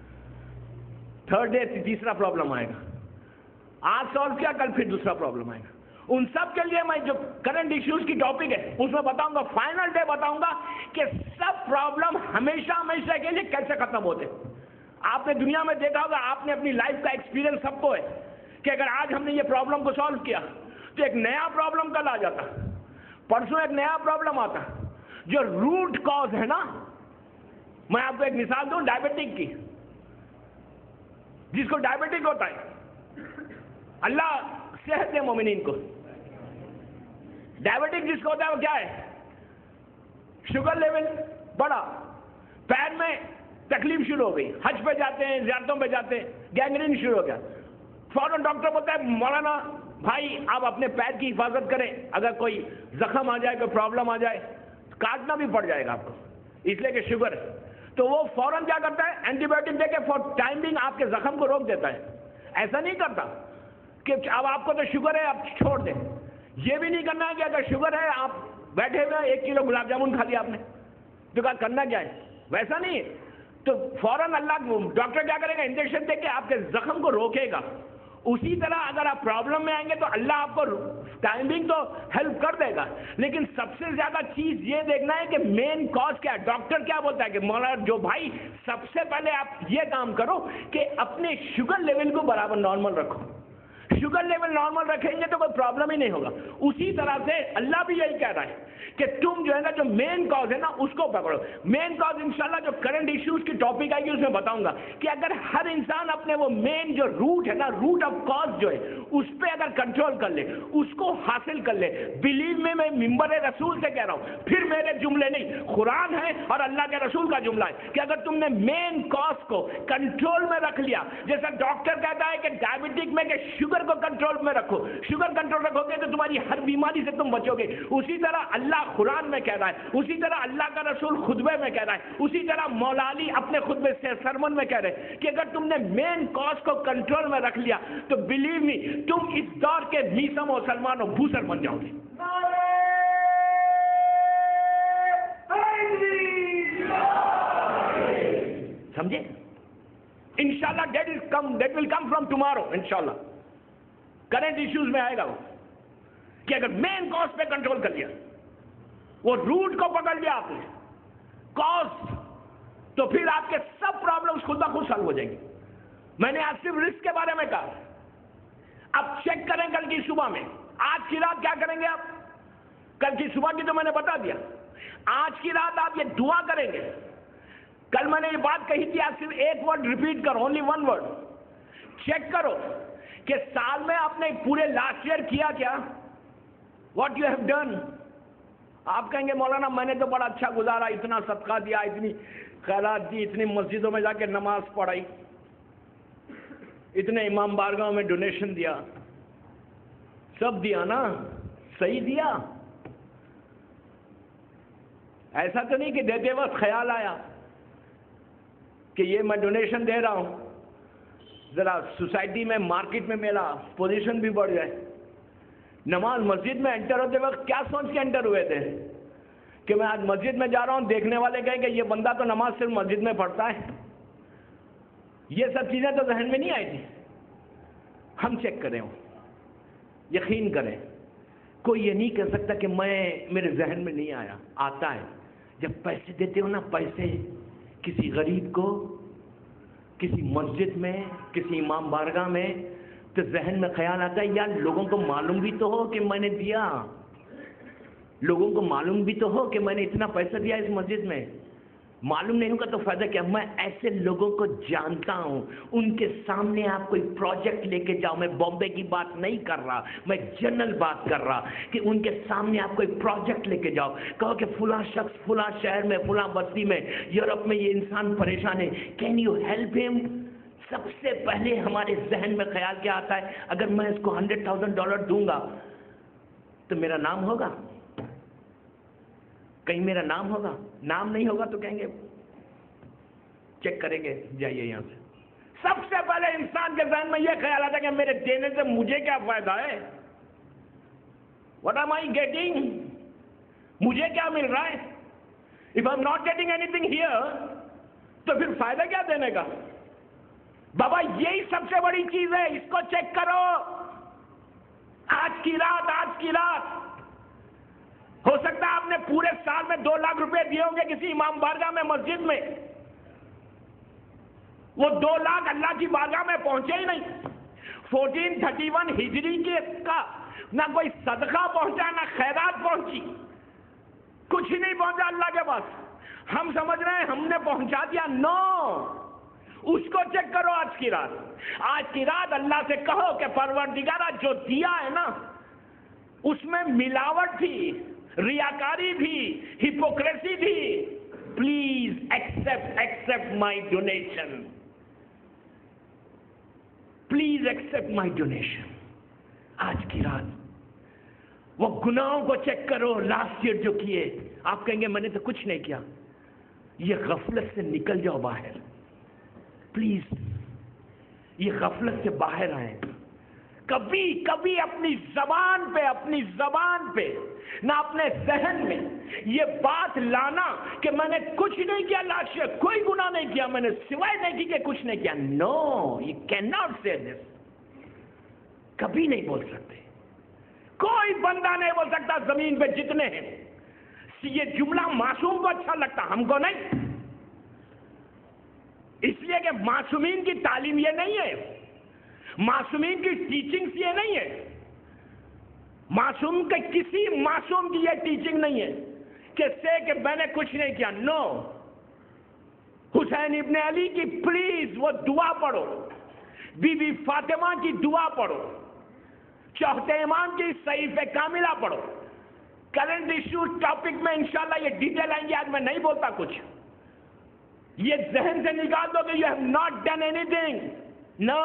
تھرڈ ڈے تیسرا پرابلم آئے گا. آج سالو کیا کل پھر دوسرا پرابلم آئے گا. ان سب کے لیے میں جو کرنٹ ایشوز کی ٹاپک ہے اس میں بتاؤں گا, فائنل ڈے بتاؤں گا کہ سب پرابلم ہمیشہ ہمیشہ کے لیے کیسے ختم ہوتے. آپ نے دنیا میں دیکھا ہوگا, آپ نے اپنی لائف کا ایکسپیرینس سب کو ہے کہ اگر آج ہم نے یہ پرابلم کو سالو کیا تو ایک نیا پرابلم کل آ جاتا, پرسوں ایک نیا پرابلم آتا. جو روٹ کاز ہے نا, میں آپ کو ایک مثال دوں ڈائبٹک کی, جس کو ڈائبٹک ہوتا ہے, اللہ صحت دے مومنین کو. ڈائبٹک جس کو ہوتا ہے وہ کیا ہے؟ شوگر لیول بڑا، پیر میں تکلیف شروع ہو گئی، حج پہ جاتے ہیں، زیارتوں پہ جاتے ہیں، گینگرین شروع ہو گیا، فوراً ڈاکٹر بولتا ہے مولانا بھائی آپ اپنے پیر کی حفاظت کریں، اگر کوئی زخم آ جائے، کوئی پرابلم آ جائے کاٹنا بھی پڑ جائے گا آپ کو، اس لیے کہ شوگر ہے۔ تو وہ فوراً کیا کرتا ہے، اینٹی بایوٹک دے کے فور ٹائم بینگ آپ کے زخم کو روک دیتا ہے۔ ایسا نہیں کرتا کہ اب آپ کو تو شوگر ہے آپ چھوڑ دیں، یہ بھی نہیں کرنا ہے کہ اگر شوگر ہے آپ بیٹھے ہوئے ایک کلو گلاب جامن کھا لیا آپ نے تو کہا کرنا کیا ہے، ویسا نہیں ہے۔ تو فوراً اللہ ڈاکٹر کیا کرے گا، انجیکشن دے کے آپ کے زخم کو روکے گا۔ اسی طرح اگر آپ پرابلم میں آئیں گے تو اللہ آپ کو ٹائمنگ تو ہیلپ کر دے گا، لیکن سب سے زیادہ چیز یہ دیکھنا ہے کہ مین کاز کیا ہے۔ ڈاکٹر کیا بولتا ہے کہ مولانا جو بھائی سب سے پہلے آپ یہ کام کرو کہ اپنے شوگر لیول کو برابر نارمل رکھو، شوگر لیول نارمل رکھیں گے تو کوئی پرابلم ہی نہیں ہوگا۔ اسی طرح سے اللہ بھی یہی کہہ رہا ہے کہ تم جو ہے نا جو مین کاز ہے نا اس کو پکڑو۔ مین کاز انشاءاللہ جو کرنٹ ایشوز کی ٹاپک آئے گی اس میں بتاؤں گا کہ اگر ہر انسان اپنے وہ مین جو روٹ ہے نا، روٹ آف کاز جو ہے اس پہ اگر کنٹرول کر لے، اس کو حاصل کر لے، بلیو میں میں ممبر رسول سے کہہ رہا ہوں، پھر میرے جملے نہیں، قرآن ہے اور اللہ کے رسول کا جملہ ہے کہ اگر تم نے مین کاز کو کنٹرول میں رکھ لیا، جیسا ڈاکٹر کہتا ہے کہ ڈائبٹک میں کہ شوگر کو کنٹرول میں رکھو، شوگر کنٹرول رکھو گے تو تمہاری ہر بیماری سے تم بچو گے، اسی طرح اللہ قرآن میں کہہ رہا ہے، اسی طرح اللہ کا رسول خطبے میں کہہ رہا ہے، اسی طرح مولا علی اپنے خطبے سے سرمن میں کہہ رہے ہیں کہ اگر تم نے مین کاز کو کنٹرول میں رکھ لیا تو بلیو می تم اس دور کے میسم و سلمان و بھوسر بن جاؤ گے۔ سمجھے؟ انشاءاللہ that will come that will come from tomorrow انشاءاللہ کرنٹ ایشوز میں آئے گا وہ کہ اگر مین کاز پہ کنٹرول کر لیا، وہ روٹ کو پکڑ لیا آپ نے کاز، تو پھر آپ کے سب پرابلمز خود بخود سالو ہو جائیں گے۔ میں نے آج صرف رسک کے بارے میں کہا، اب چیک کریں کل کی صبح میں، آج کی رات کیا کریں گے آپ، کل کی صبح کی تو میں نے بتا دیا، آج کی رات آپ یہ دعا کریں گے۔ کل میں نے یہ بات کہی تھی، آپ صرف ایک ورڈ ریپیٹ کرو، اونلی ون ورڈ، چیک کرو کہ سال میں آپ نے پورے لاسٹ ایئر کیا کیا، واٹ یو ہیو ڈن۔ آپ کہیں گے مولانا میں نے تو بڑا اچھا گزارا، اتنا صدقہ دیا، اتنی خیرات دی، اتنی مسجدوں میں جا کے نماز پڑھائی، اتنے امام بارگاہوں میں ڈونیشن دیا، سب دیا نا، صحیح دیا۔ ایسا تو نہیں کہ دیتے وقت خیال آیا کہ یہ میں ڈونیشن دے رہا ہوں، ذرا سوسائٹی میں مارکیٹ میں میرا پوزیشن بھی بڑھ جائے۔ نماز مسجد میں انٹر ہوتے وقت کیا سوچ کے انٹر ہوئے تھے کہ میں آج مسجد میں جا رہا ہوں، دیکھنے والے کہیں کہ یہ بندہ تو نماز صرف مسجد میں پڑھتا ہے، یہ سب چیزیں تو ذہن میں نہیں آئی تھی۔ ہم چیک کریں، یقین کریں، کوئی یہ نہیں کہہ سکتا کہ میں میرے ذہن میں نہیں آیا، آتا ہے۔ جب پیسے دیتے ہو نا، پیسے کسی غریب کو، کسی مسجد میں، کسی امام بارگاہ میں، تو ذہن میں خیال آتا ہے یار لوگوں کو معلوم بھی تو ہو کہ میں نے دیا، لوگوں کو معلوم بھی تو ہو کہ میں نے اتنا پیسہ دیا اس مسجد میں۔ معلوم نہیں ہوگا تو فائدہ کیا؟ میں ایسے لوگوں کو جانتا ہوں، ان کے سامنے آپ کوئی پروجیکٹ لے کے جاؤ، میں بامبے کی بات نہیں کر رہا، میں جنرل بات کر رہا کہ ان کے سامنے آپ کوئی پروجیکٹ لے کے جاؤ، کہو کہ فلاں شخص فلاں شہر میں، فلاں بستی میں، یورپ میں یہ انسان پریشان ہے، کین یو ہیلپ ہم؟ سب سے پہلے ہمارے ذہن میں خیال کیا آتا ہے؟ اگر میں اس کو ہنڈریڈ تھاؤزینڈ ڈالر دوں گا تو میرا نام ہوگا، کہیں میرا نام ہوگا، نام نہیں ہوگا تو کہیں گے چیک کریں گے، جائیے یہاں سے۔ سب سے پہلے انسان کے ذہن میں یہ خیال آتا ہے کہ میرے دینے سے مجھے کیا فائدہ ہے، واٹ ایم آئی گیٹنگ، مجھے کیا مل رہا ہے، if I am not getting anything here تو پھر فائدہ کیا دینے کا۔ بابا یہی سب سے بڑی چیز ہے، اس کو چیک کرو۔ آج کی رات آج کی رات ہو سکتا ہے آپ نے پورے سال میں دو لاکھ روپے دیے ہوں گے کسی امام بارگاہ میں، مسجد میں، وہ دو لاکھ اللہ کی بارگاہ میں پہنچے ہی نہیں۔ فورٹین تھرٹی ون ہجری کے کا نہ کوئی صدقہ پہنچا، نہ خیرات پہنچی، کچھ ہی نہیں پہنچا اللہ کے پاس۔ ہم سمجھ رہے ہیں ہم نے پہنچا دیا، نو، اس کو چیک کرو آج کی رات۔ آج کی رات اللہ سے کہو کہ پروردگارہ جو دیا ہے نا اس میں ملاوٹ تھی، ریاکاری بھی, ہپوکریسی بھی. Please accept accept my donation, please accept my donation. آج کی رات وہ گناہوں کو چیک کرو لاسٹ ایئر جو کیے. آپ کہیں گے میں نے تو کچھ نہیں کیا. یہ غفلت سے نکل جاؤ باہر پلیز, یہ غفلت سے باہر آئیں. کبھی کبھی اپنی زبان پہ اپنی زبان پہ نہ اپنے ذہن میں یہ بات لانا کہ میں نے کچھ نہیں کیا لاسٹ ایئر, کوئی گناہ نہیں کیا میں نے سوائے نہیں کی کہ کچھ نہیں کیا. نو, یو کین ناٹ سے دس. کبھی نہیں بول سکتے. کوئی بندہ نہیں بول سکتا زمین پہ جتنے ہیں. یہ جملہ معصوم کو اچھا لگتا, ہم کو نہیں. اس لیے کہ معصومین کی تعلیم یہ نہیں ہے, معصومین کی ٹیچنگز یہ نہیں ہے, معصوم کے کسی معصوم کی یہ ٹیچنگ نہیں ہے کہ سے کہ میں نے کچھ نہیں کیا. نو, حسین ابن علی کی پلیز وہ دعا پڑھو, بی بی فاطمہ کی دعا پڑھو, چوتھے امام کی صحیفہ کاملہ پڑھو. کرنٹ ایشو ٹاپک میں انشاءاللہ یہ ڈیٹیل آئیں گے, آج میں نہیں بولتا کچھ. یہ ذہن سے نکال دو کہ you have not done anything. No,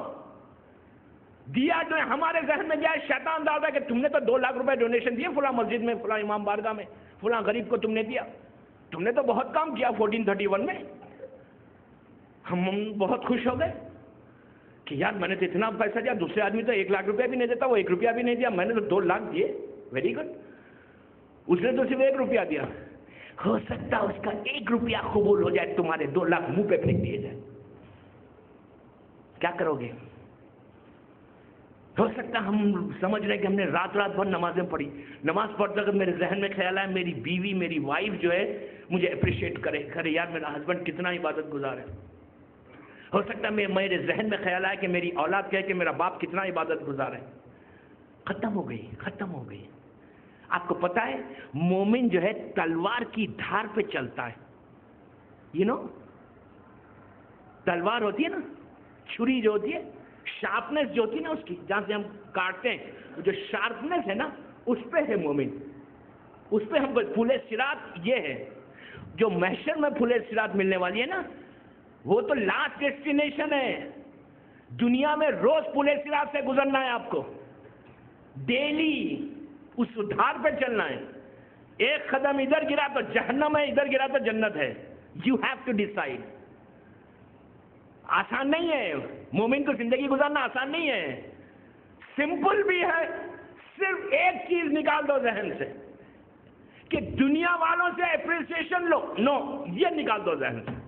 دیا جو ہمارے ذہن میں جائے شیطان ڈالتا ہے کہ تم نے تو دو لاکھ روپے ڈونیشن دیے فلاں مسجد میں, فلاں امام بارگاہ میں, فلاں غریب کو تم نے دیا, تم نے تو بہت کام کیا فورٹین تھرٹی ون میں. ہم بہت خوش ہو گئے کہ یار میں نے تو اتنا پیسہ دیا, دوسرے آدمی تو ایک لاکھ روپیہ بھی نہیں دیتا, وہ ایک روپیہ بھی نہیں دیا, میں نے تو دو لاکھ دیے. Very good. اس نے تو صرف ایک روپیہ دیا. ہو سکتا اس کا ایک روپیہ قبول ہو جائے, تمہارے دو لاکھ منہ پہ پھینک دیے جائے. کیا کرو گے؟ ہو سکتا ہم سمجھ رہے کہ ہم نے رات رات بھر نمازیں پڑھی, نماز پڑھتے وقت میرے ذہن میں خیال آیا میری بیوی میری وائف جو ہے مجھے اپریشیٹ کرے, کرے یار میرا ہسبینڈ کتنا عبادت گزار ہے. ہو سکتا ہے میرے ذہن میں خیال آیا کہ میری اولاد کہے کہ میرا باپ کتنا عبادت گزار ہے. ختم ہو گئی, ختم ہو گئی. آپ کو پتا ہے مومن جو ہے تلوار کی دھار پہ چلتا ہے. یو نو تلوار ہوتی ہے نا, چھری جو ہوتی ہے, شارپنیس جو ہوتی ہے نا اس کی, جہاں سے ہم کاٹتے ہیں, جو شارپنیس ہے نا اس پہ ہے مومن. اس پہ ہم پھولے صراط یہ ہے جو محشر میں پھولے صراط ملنے والی ہے نا, وہ تو لاسٹ ڈیسٹینیشن ہے. دنیا میں روز پھولے صراط سے گزرنا ہے آپ کو, ڈیلی اس دھار پہ چلنا ہے. ایک قدم ادھر گرا تو جہنم ہے, ادھر گرا تو جنت ہے. You have to decide. آسان نہیں ہے, مومن کو زندگی گزارنا آسان نہیں ہے. سمپل بھی ہے, صرف ایک چیز نکال دو ذہن سے کہ دنیا والوں سے اپریسیشن لو. نو, یہ نکال دو ذہن سے,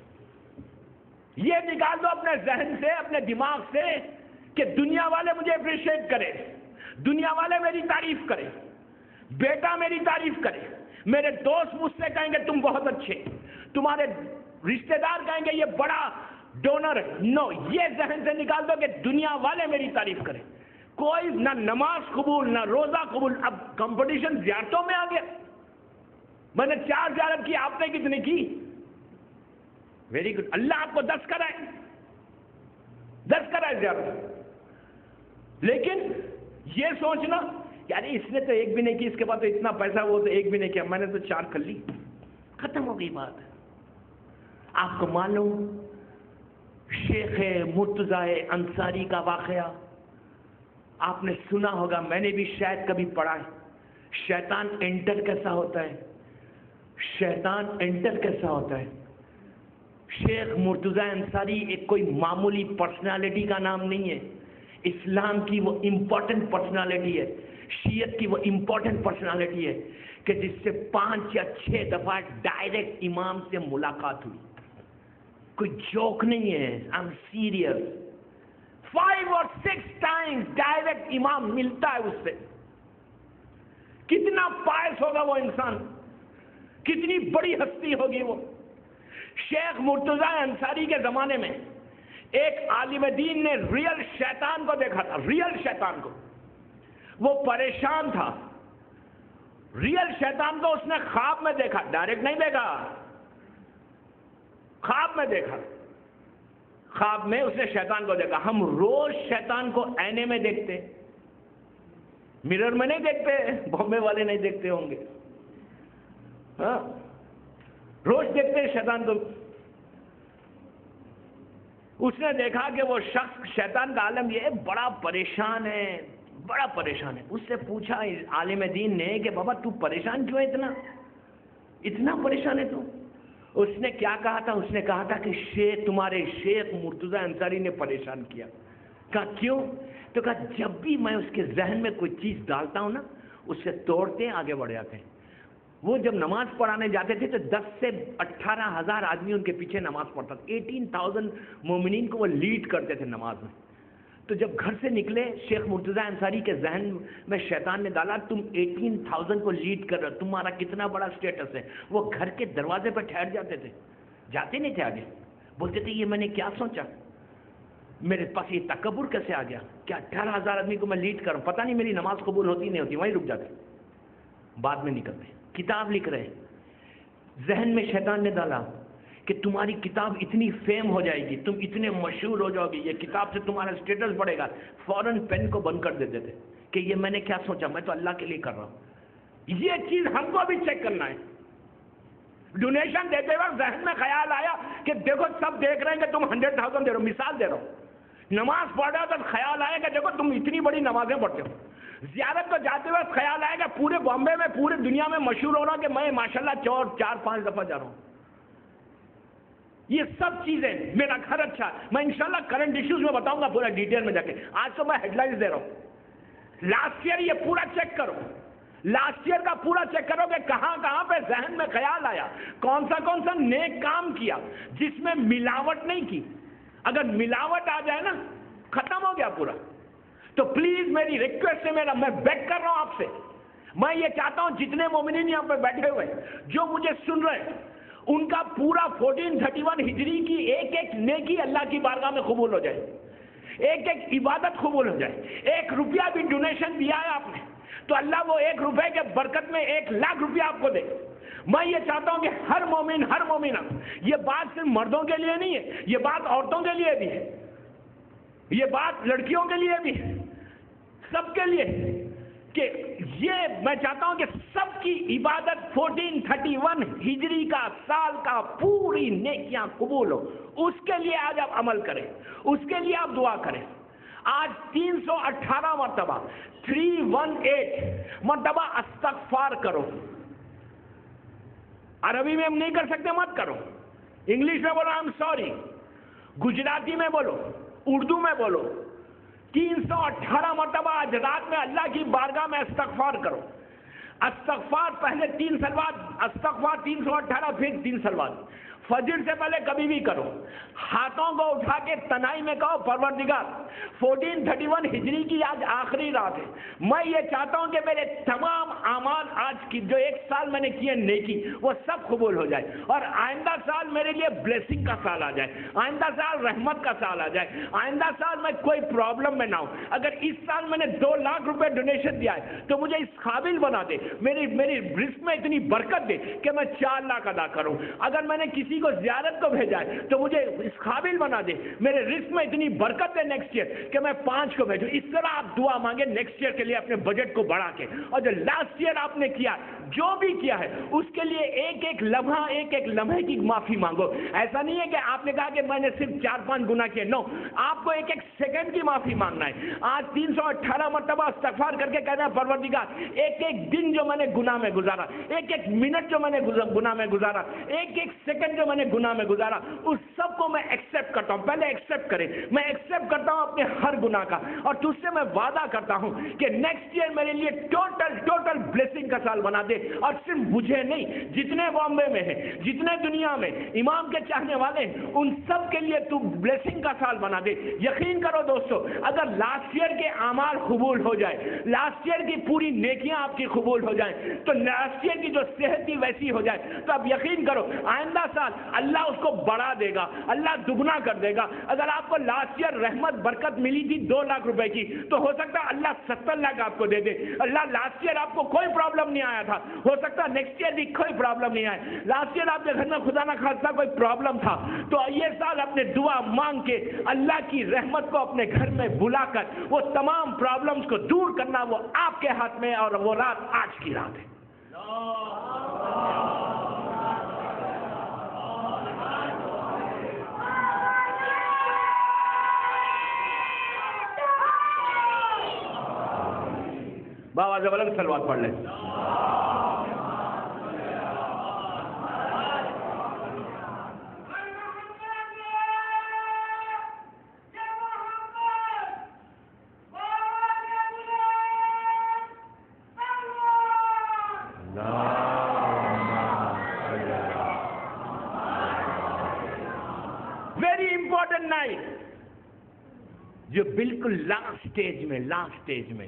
یہ نکال دو اپنے ذہن سے, اپنے دماغ سے کہ دنیا والے مجھے اپریشیٹ کرے, دنیا والے میری تعریف کرے, بیٹا میری تعریف کرے, میرے دوست مجھ سے کہیں گے تم بہت اچھے, تمہارے رشتہ دار کہیں گے یہ بڑا ڈونر ہے. نو, یہ ذہن سے نکال دو کہ دنیا والے میری تعریف کریں. کوئی نہ نماز قبول نہ روزہ قبول. اب کمپٹیشن زیارتوں میں آ گیا. میں نے چار زیارت کی, آپ نے کتنی کی؟ Very good. اللہ آپ کو دس کرائے, دس کرائے زیارت. لیکن یہ سوچنا یار اس نے تو ایک بھی نہیں کی, اس کے بعد تو اتنا پیسہ, وہ تو ایک بھی نہیں کیا, میں نے تو چار کر لی. ختم ہو گئی بات. آپ کو معلوم شیخ مرتضی انصاری کا واقعہ آپ نے سنا ہوگا, میں نے بھی شاید کبھی پڑھا ہے. شیطان انٹر کیسا ہوتا ہے, شیطان انٹر کیسا ہوتا ہے. شیخ مرتضی انصاری ایک کوئی معمولی پرسنالٹی کا نام نہیں ہے. اسلام کی وہ امپورٹنٹ پرسنالٹی ہے, شیعت کی وہ امپورٹنٹ پرسنالٹی ہے کہ جس سے پانچ یا چھ دفعہ ڈائریکٹ امام سے ملاقات ہوئی. کوئی جوک نہیں ہے, آئی ایم سیریس. فائیو اور سکس ٹائمز ڈائریکٹ امام ملتا ہے اس سے. کتنا پائس ہوگا وہ انسان, کتنی بڑی ہستی ہوگی وہ. شیخ مرتضی انصاری کے زمانے میں ایک عالم دین نے ریئل شیطان کو دیکھا تھا, ریئل شیطان کو. وہ پریشان تھا. ریئل شیطان کو اس نے خواب میں دیکھا, ڈائریکٹ نہیں دیکھا, خواب میں دیکھا. خواب میں اس نے شیطان کو دیکھا. ہم روز شیطان کو اینے میں دیکھتے, मिरर में नहीं देखते, बॉम्बे वाले नहीं देखते होंगे, हाँ रोज देखते हैं शैतान को। उसने देखा कि वो शख्स शैतान का आलम ये बड़ा परेशान है, बड़ा परेशान है। उससे पूछा आलिम दीन ने कि बाबा तू परेशान क्यों है, इतना इतना परेशान है तू? उसने क्या कहा था? उसने कहा था कि शेख तुम्हारे शेख मुर्तजा अंसारी ने परेशान किया। कहा क्यों? तो कहा जब भी मैं उसके जहन में कोई चीज़ डालता हूँ ना, उससे तोड़ते आगे बढ़ जाते हैं। वो जब नमाज पढ़ाने जाते थे तो दस से अट्ठारह हजार आदमी उनके पीछे नमाज पढ़ता था। एटीन थाउजेंड मोमिनीन को वो लीड करते थे नमाज में। तो जब घर से निकले, शेख मुर्तजा अंसारी के जहन में शैतान ने डाला तुम एटीन थाउजेंड को लीड कर रहे हो, तुम्हारा कितना बड़ा स्टेटस है। वो घर के दरवाजे पर ठहर जाते थे, जाते नहीं थे आगे। बोलते थे ये मैंने क्या सोचा, मेरे पास ये तकब्बुर कैसे आ गया, क्या अठारह हजार आदमी को मैं लीड करूं, पता नहीं मेरी नमाज कबूल होती नहीं होती, वहीं रुक जाते। बाद में निकलते किताब लिख रहे, जहन में शैतान ने डाला कि तुम्हारी किताब इतनी फेम हो जाएगी, तुम इतने मशहूर हो जाओगे, ये किताब से तुम्हारा स्टेटस बढ़ेगा। फौरन पेन को बंद कर देते थे कि ये मैंने क्या सोचा, मैं तो अल्लाह के लिए कर रहा हूं। ये चीज हमको भी चेक करना है। डोनेशन देते वक्त जहन में ख्याल आया कि देखो सब देख रहे हैं कि तुम हंड्रेड थाउजेंड दे रहे हो, मिसाल दे रहा हूं। नमाज पढ़ रहा तो ख्याल आया कि देखो तुम इतनी बड़ी नमाजें पढ़ते हो। ज़ियारत को जाते वक्त ख्याल आएगा पूरे बॉम्बे में, पूरे दुनिया में मशहूर हो रहा कि मैं माशाल्लाह चार चार पांच दफा जा रहा हूं। ये सब चीजें, मेरा घर अच्छा, मैं इंशाल्लाह करंट इश्यूज में बताऊंगा पूरा डिटेल में जाके। आज तो मैं हेडलाइंस दे रहा हूं। लास्ट ईयर ये पूरा चेक करो, लास्ट ईयर का पूरा चेक करो कि कहां कहां पे जहन में ख्याल आया, कौन सा कौन सा नेक काम किया जिसमें मिलावट नहीं की। अगर मिलावट आ जाए ना, खत्म हो गया पूरा। तो प्लीज मेरी रिक्वेस्ट है, मेरा मैं बेग कर रहा हूं आपसे, मैं ये चाहता हूं जितने मोमिनीन यहां पे बैठे हुए जो मुझे सुन रहे हैं, उनका पूरा फोर्टीन थर्टी वन हिजरी की एक एक नेकी अल्लाह की बारगाह में कबूल हो जाए, एक एक इबादत कबूल हो जाए। एक रुपया भी डोनेशन दिया है आपने तो अल्लाह वो एक रुपए के बरकत में एक लाख रुपया आपको दे। मैं ये चाहता हूं कि हर मोमिन हर मोमिना, ये बात सिर्फ मर्दों के लिए नहीं है, ये बात औरतों के लिए भी है, ये बात लड़कियों के लिए भी है, सबके लिए, कि ये मैं चाहता हूं कि सबकी इबादत फोर्टीन थर्टी वन हिजरी का साल का पूरी नेकियां कबूल हो। उसके लिए आज आप अमल करें, उसके लिए आप दुआ करें। आज तीन सौ अठारह मरतबा थ्री वन एट मरतबा अस्तगफार करो। अरबी में हम नहीं कर सकते, मत करो। इंग्लिश में बोलो आई एम सॉरी, गुजराती में बोलो, उर्दू में बोलो। तीन सौ अठारह मरतबा आज रात में अल्लाह की बारगाह में इस्तगफार करो। इस्तगफार पहले तीन सलवात, इस्तगफार तीन सौ अठारह, फिर तीन सलवात। फजर से पहले कभी भी करो। हाथों को उठा के तनाई में कहो परवरदिगार फोर्टीन थर्टी वन हिजरी की आज आखिरी रात है, मैं ये चाहता हूं कि मेरे तमाम आमाल आज की जो एक साल मैंने किए नेकी वो सब कबूल हो जाए, और आइंदा साल मेरे लिए ब्लेसिंग का साल आ जाए, आइंदा साल रहमत का साल आ जाए, आइंदा साल मैं कोई प्रॉब्लम में ना हूं। अगर इस साल मैंने दो लाख रुपए डोनेशन दिया है तो मुझे इस काबिल बना दे, मेरी मेरी रिस्क में इतनी बरकत दे कि मैं चार लाख अदा करूं। अगर मैंने किसी को ज़ियारत को भेजा है तो मुझे इस काबिल बना दे, मेरे रिस्क में इतनी बरकत है नेक्स्ट ईयर कि मैं पांच को भेजूं। इस तरह आप दुआ मांगे नेक्स्ट ईयर के लिए अपने बजट को बढ़ा के, और जो लास्ट ईयर आपने किया, जो भी किया है उसके लिए एक एक लम्हा, एक एक लम्हे की माफी मांगो। ऐसा नहीं है कि आपने कहा कि मैंने सिर्फ चार पांच गुना किए, नो, आपको एक एक सेकंड की माफी मांगना है। आज तीन सौ अठारह मरतबा इस्तगफार करके कहना है परवरदिगार एक एक दिन जो मैंने गुनाह में गुजारा, एक एक मिनट जो मैंने गुनाह में गुजारा, एक एक सेकंड जो मैंने गुनाह में गुजारा, उस सब को मैं एक्सेप्ट करता हूं। पहले एक्सेप्ट करें, मैं एक्सेप्ट करता हूं अपने हर गुनाह का, और तुझसे मैं वादा करता हूं कि नेक्स्ट ईयर मेरे लिए टोटल टोटल ब्लेसिंग का साल बना दे। और सिर्फ मुझे नहीं, जितने बॉम्बे में हैं, जितने दुनिया में इमाम के चाहने वाले हैं, उन सब के लिए तू ब्लेसिंग का साल बना दे। यकीन करो दोस्तों, अगर लास्ट ईयर के आमाल कबूल हो जाए, लास्ट ईयर की पूरी नेकियां आपकी कबूल हो जाए, तो लास्ट ईयर की जो सेहत थी वैसी हो जाए, तो अब यकीन करो आइंदा साल اللہ اس کو بڑھا دے گا, اللہ دگنا کر دے گا. اگر آپ کو لاسٹ ایئر رحمت برکت ملی تھی دو لاکھ روپے کی, تو ہو سکتا ہے اللہ ستر لاکھ آپ کو دے دے. اللہ لاسٹ ایئر آپ کو کوئی پرابلم نہیں آیا تھا, ہو سکتا ہے نیکسٹ ایئر بھی کوئی پرابلم نہیں آئے. لاسٹ ایئر آپ کے گھر میں خدا نہ خاصہ کوئی پرابلم تھا, تو یہ سال اپنے دعا مانگ کے اللہ کی رحمت کو اپنے گھر میں بلا کر وہ تمام پرابلمز کو دور کرنا وہ آپ کے ہاتھ میں, اور وہ رات آج کی رات ہے. بابا جب الگ سلوات پڑھ لیں. ویری امپورٹنٹ نائٹ, جو بالکل لاسٹ سٹیج میں لاسٹ سٹیج میں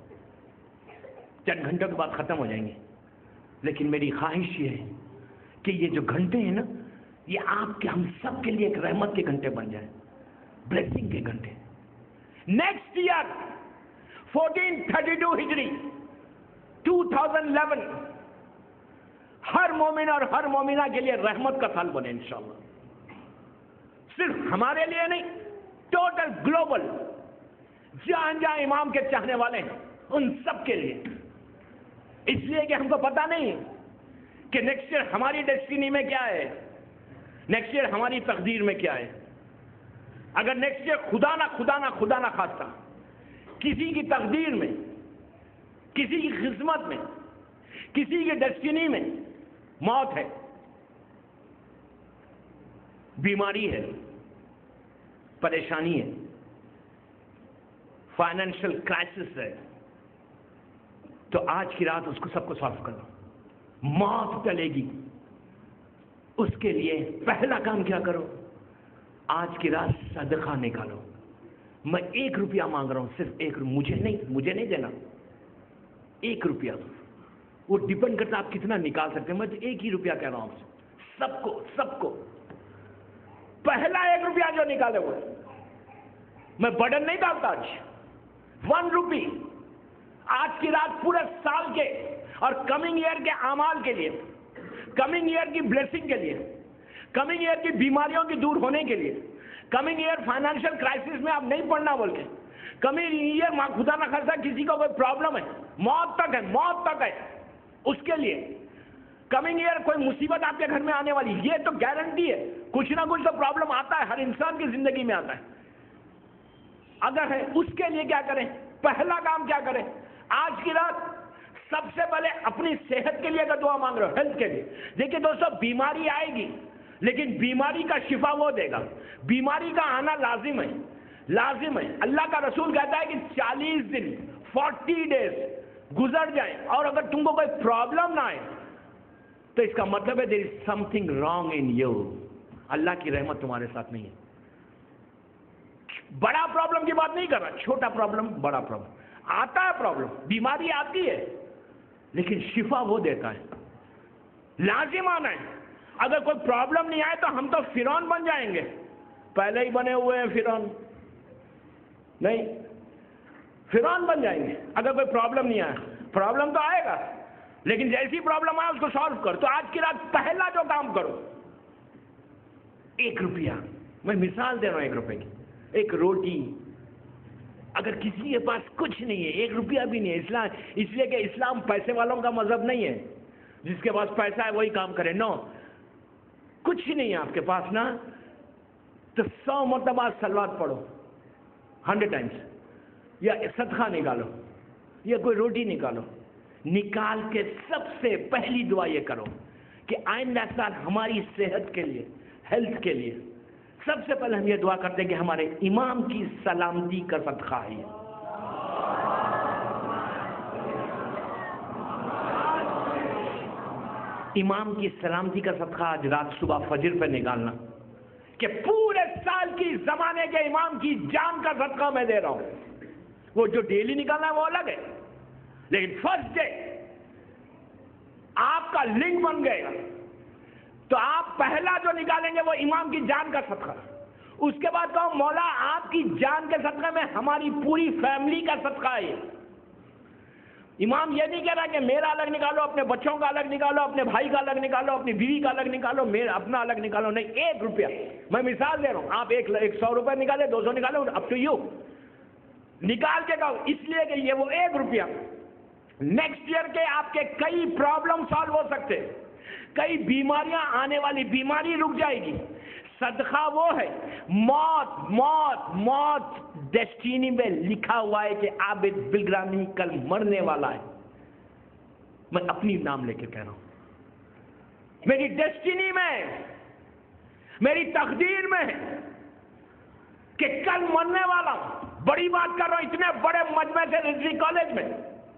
چند گھنٹوں کے بعد ختم ہو جائیں گے, لیکن میری خواہش یہ ہے کہ یہ جو گھنٹے ہیں نا, یہ آپ کے ہم سب کے لیے ایک رحمت کے گھنٹے بن جائیں, بلیسنگ کے گھنٹے. Next year fourteen thirty two ہجری ٹو تھاؤزینڈ الیون ہر مومن اور ہر مومنہ کے لیے رحمت کا سال بنے انشاءاللہ. صرف ہمارے لیے نہیں, ٹوٹل گلوبل جہاں جہاں امام کے چاہنے والے ہیں ان سب کے لیے. اس لیے کہ ہم کو پتا نہیں کہ نیکسٹ ایئر ہماری ڈیسٹینی میں کیا ہے, نیکسٹ ایئر ہماری تقدیر میں کیا ہے. اگر نیکسٹ ایئر خدا نہ خدا نہ خدا نہ خواستہ کسی کی تقدیر میں, کسی کی قسمت میں, کسی کی ڈیسٹینی میں موت ہے, بیماری ہے, پریشانی ہے, فائنینشیل کرائسس ہے, تو آج کی رات اس کو سب کو سالو کر دو. موت ٹلے گی, اس کے لیے پہلا کام کیا کرو, آج کی رات صدقہ نکالو. میں ایک روپیہ مانگ رہا ہوں, صرف ایک روپیہ, مجھے نہیں مجھے نہیں دینا, ایک روپیہ. وہ ڈیپینڈ کرتا آپ کتنا نکال سکتے ہیں, میں تو ایک ہی روپیہ کہہ رہا ہوں سب کو سب کو. پہلا ایک روپیہ جو نکالے وہ, میں برڈن نہیں ڈالتا آج, ون روپی آج کی رات پورے سال کے اور کمنگ ایئر کے اعمال کے لیے, کمنگ ایئر کی بلیسنگ کے لیے, کمنگ ایئر کی بیماریوں کی دور ہونے کے لیے, کمنگ ایئر فائنینشیل کرائسس میں آپ نہیں پڑھنا بول کے, کمنگ ایئر ماں خدا نہ خاصہ کسی کو کوئی پرابلم ہے, موت تک ہے, موت تک ہے, اس کے لیے کمنگ ایئر کوئی مصیبت آپ کے گھر میں آنے والی, یہ تو گارنٹی ہے. کچھ نہ کچھ تو پرابلم آتا ہے, ہر انسان کی زندگی میں آتا ہے. اگر ہے اس کے لیے کیا کریں, پہلا کام کیا کریں, آج کی رات سب سے پہلے اپنی صحت کے لیے اگر دعا مانگ رہے ہو, ہیلتھ کے لیے. دیکھیں دوستو, بیماری آئے گی لیکن بیماری کا شفا وہ دے گا. بیماری کا آنا لازم ہے, لازم ہے. اللہ کا رسول کہتا ہے کہ چالیس دن فورٹی ڈیز گزر جائیں اور اگر تم کو کوئی پرابلم نہ آئے تو اس کا مطلب ہے there is something wrong in you, اللہ کی رحمت تمہارے ساتھ نہیں ہے. بڑا پرابلم کی بات نہیں کر رہا, چھوٹا پرابلم, بڑا پرابلم آتا ہے, پرابلم بیماری آتی ہے, لیکن شفا وہ دیتا ہے. لازم آنا ہے. اگر کوئی پرابلم نہیں آئے تو ہم تو فرعون بن جائیں گے, پہلے ہی بنے ہوئے ہیں فرعون, نہیں فرعون بن جائیں گے اگر کوئی پرابلم نہیں آیا. پرابلم تو آئے گا لیکن جیسی پرابلم آئے اس کو سالو کر. تو آج کی رات پہلا جو کام کرو, ایک روپیہ, میں مثال دے رہا ہوں ایک روپے کی, ایک روٹی. اگر کسی کے پاس کچھ نہیں ہے, ایک روپیہ بھی نہیں ہے, اسلام اس لیے کہ اسلام پیسے والوں کا مذہب نہیں ہے, جس کے پاس پیسہ ہے وہی کام کرے. نو, کچھ نہیں ہے آپ کے پاس نا, تو سو مرتبہ صلوات پڑھو, ہنڈریڈ ٹائمس, یا صدقہ نکالو, یا کوئی روٹی نکالو. نکال کے سب سے پہلی دعا یہ کرو کہ آئندہ سال ہماری صحت کے لیے, ہیلتھ کے لیے سب سے پہلے ہم یہ دعا کرتے ہیں کہ ہمارے امام کی سلامتی کا صدقہ ہے. امام کی سلامتی کا صدقہ آج رات صبح فجر پہ نکالنا, کہ پورے سال کی زمانے کے امام کی جان کا صدقہ میں دے رہا ہوں. وہ جو ڈیلی نکالنا ہے وہ الگ ہے, لیکن فرسٹ ڈے آپ کا لنک بن گئے گا, تو آپ پہلا جو نکالیں گے وہ امام کی جان کا صدقہ، اس کے بعد کہو مولا آپ کی جان کے صدقے میں ہماری پوری فیملی کا صدقہ ہے۔ امام یہ نہیں کہہ رہا کہ میرا الگ نکالو، اپنے بچوں کا الگ نکالو، اپنے بھائی کا الگ نکالو، اپنی بیوی کا الگ نکالو، میرا اپنا الگ نکالو، نہیں، ایک روپیہ، میں مثال دے رہا ہوں، آپ ایک ایک سو روپے نکالے، دو سو نکالے، اپ ٹو یو، نکال کے کہو، اس لیے کہ یہ وہ ایک روپیہ نیکسٹ ایئر کے آپ کے کئی پرابلم سالو ہو سکتے، کئی بیماریاں آنے والی بیماری رک جائے گی۔ صدقہ وہ ہے، موت موت موت ڈیسٹینی میں لکھا ہوا ہے کہ عابد بلگرامی کل مرنے والا ہے، میں اپنی نام لے کے کہہ رہا ہوں، میری ڈیسٹینی میں، میری تقدیر میں ہے کہ کل مرنے والا ہوں۔ بڑی بات کر رہا ہوں اتنے بڑے مجمع سے رضوی کالج میں،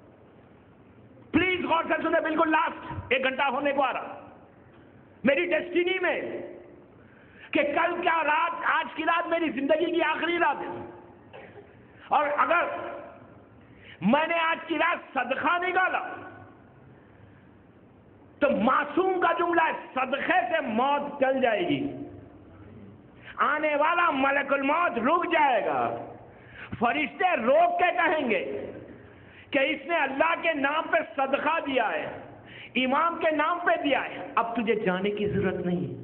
پلیز غور سے سنیں، بالکل لاسٹ ایک گھنٹہ ہونے کو آ رہا، میری ڈیسٹینی میں کہ کل کیا رات، آج کی رات میری زندگی کی آخری رات ہے، اور اگر میں نے آج کی رات صدقہ نکالا تو معصوم کا جملہ ہے، صدقے سے موت ٹل جائے گی، آنے والا ملک الموت رک جائے گا، فرشتے روک کے کہیں گے کہ اس نے اللہ کے نام پہ صدقہ دیا ہے، امام کے نام پہ دیا ہے، اب تجھے جانے کی ضرورت نہیں۔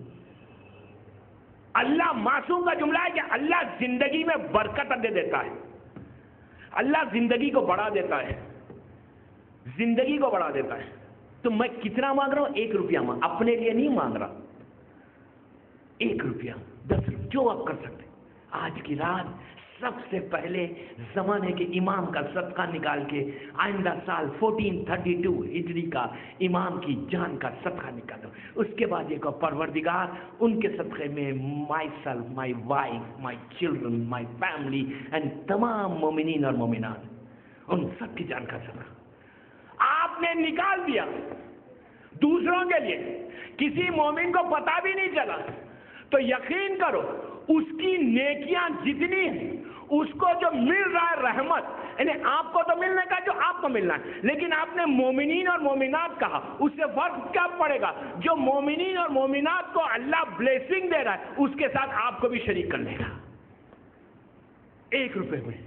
اللہ، معصوم کا جملہ ہے کہ اللہ زندگی میں برکت دے دیتا ہے، اللہ زندگی کو بڑھا دیتا ہے، زندگی کو بڑھا دیتا ہے۔ تو میں کتنا مانگ رہا ہوں؟ ایک روپیہ مانگ، اپنے لیے نہیں مانگ رہا، ایک روپیہ، دس روپیہ، جو آپ کر سکتے۔ آج کی رات سب سے پہلے زمانے کے امام کا صدقہ نکال کے آئندہ سال فورٹین تھرٹی ٹو ہجری کا امام کی جان کا صدقہ نکالو، اس کے بعد یہ کہو پروردگار ان کے صدقے میں myself, my wife, my children, my family and تمام مومنین اور مومنات، ان سب کی جان کا صدقہ آپ نے نکال دیا دوسروں کے لیے، کسی مومن کو پتہ بھی نہیں چلا، تو یقین کرو اس کی نیکیاں جتنی ہیں، اس کو جو مل رہا ہے رحمت، یعنی آپ کو تو ملنے کا جو آپ کو ملنا ہے، لیکن آپ نے مومنین اور مومنات کہا، اس سے فرق کیا پڑے گا؟ جو مومنین اور مومنات کو اللہ بلیسنگ دے رہا ہے اس کے ساتھ آپ کو بھی شریک کر لے گا، ایک روپے میں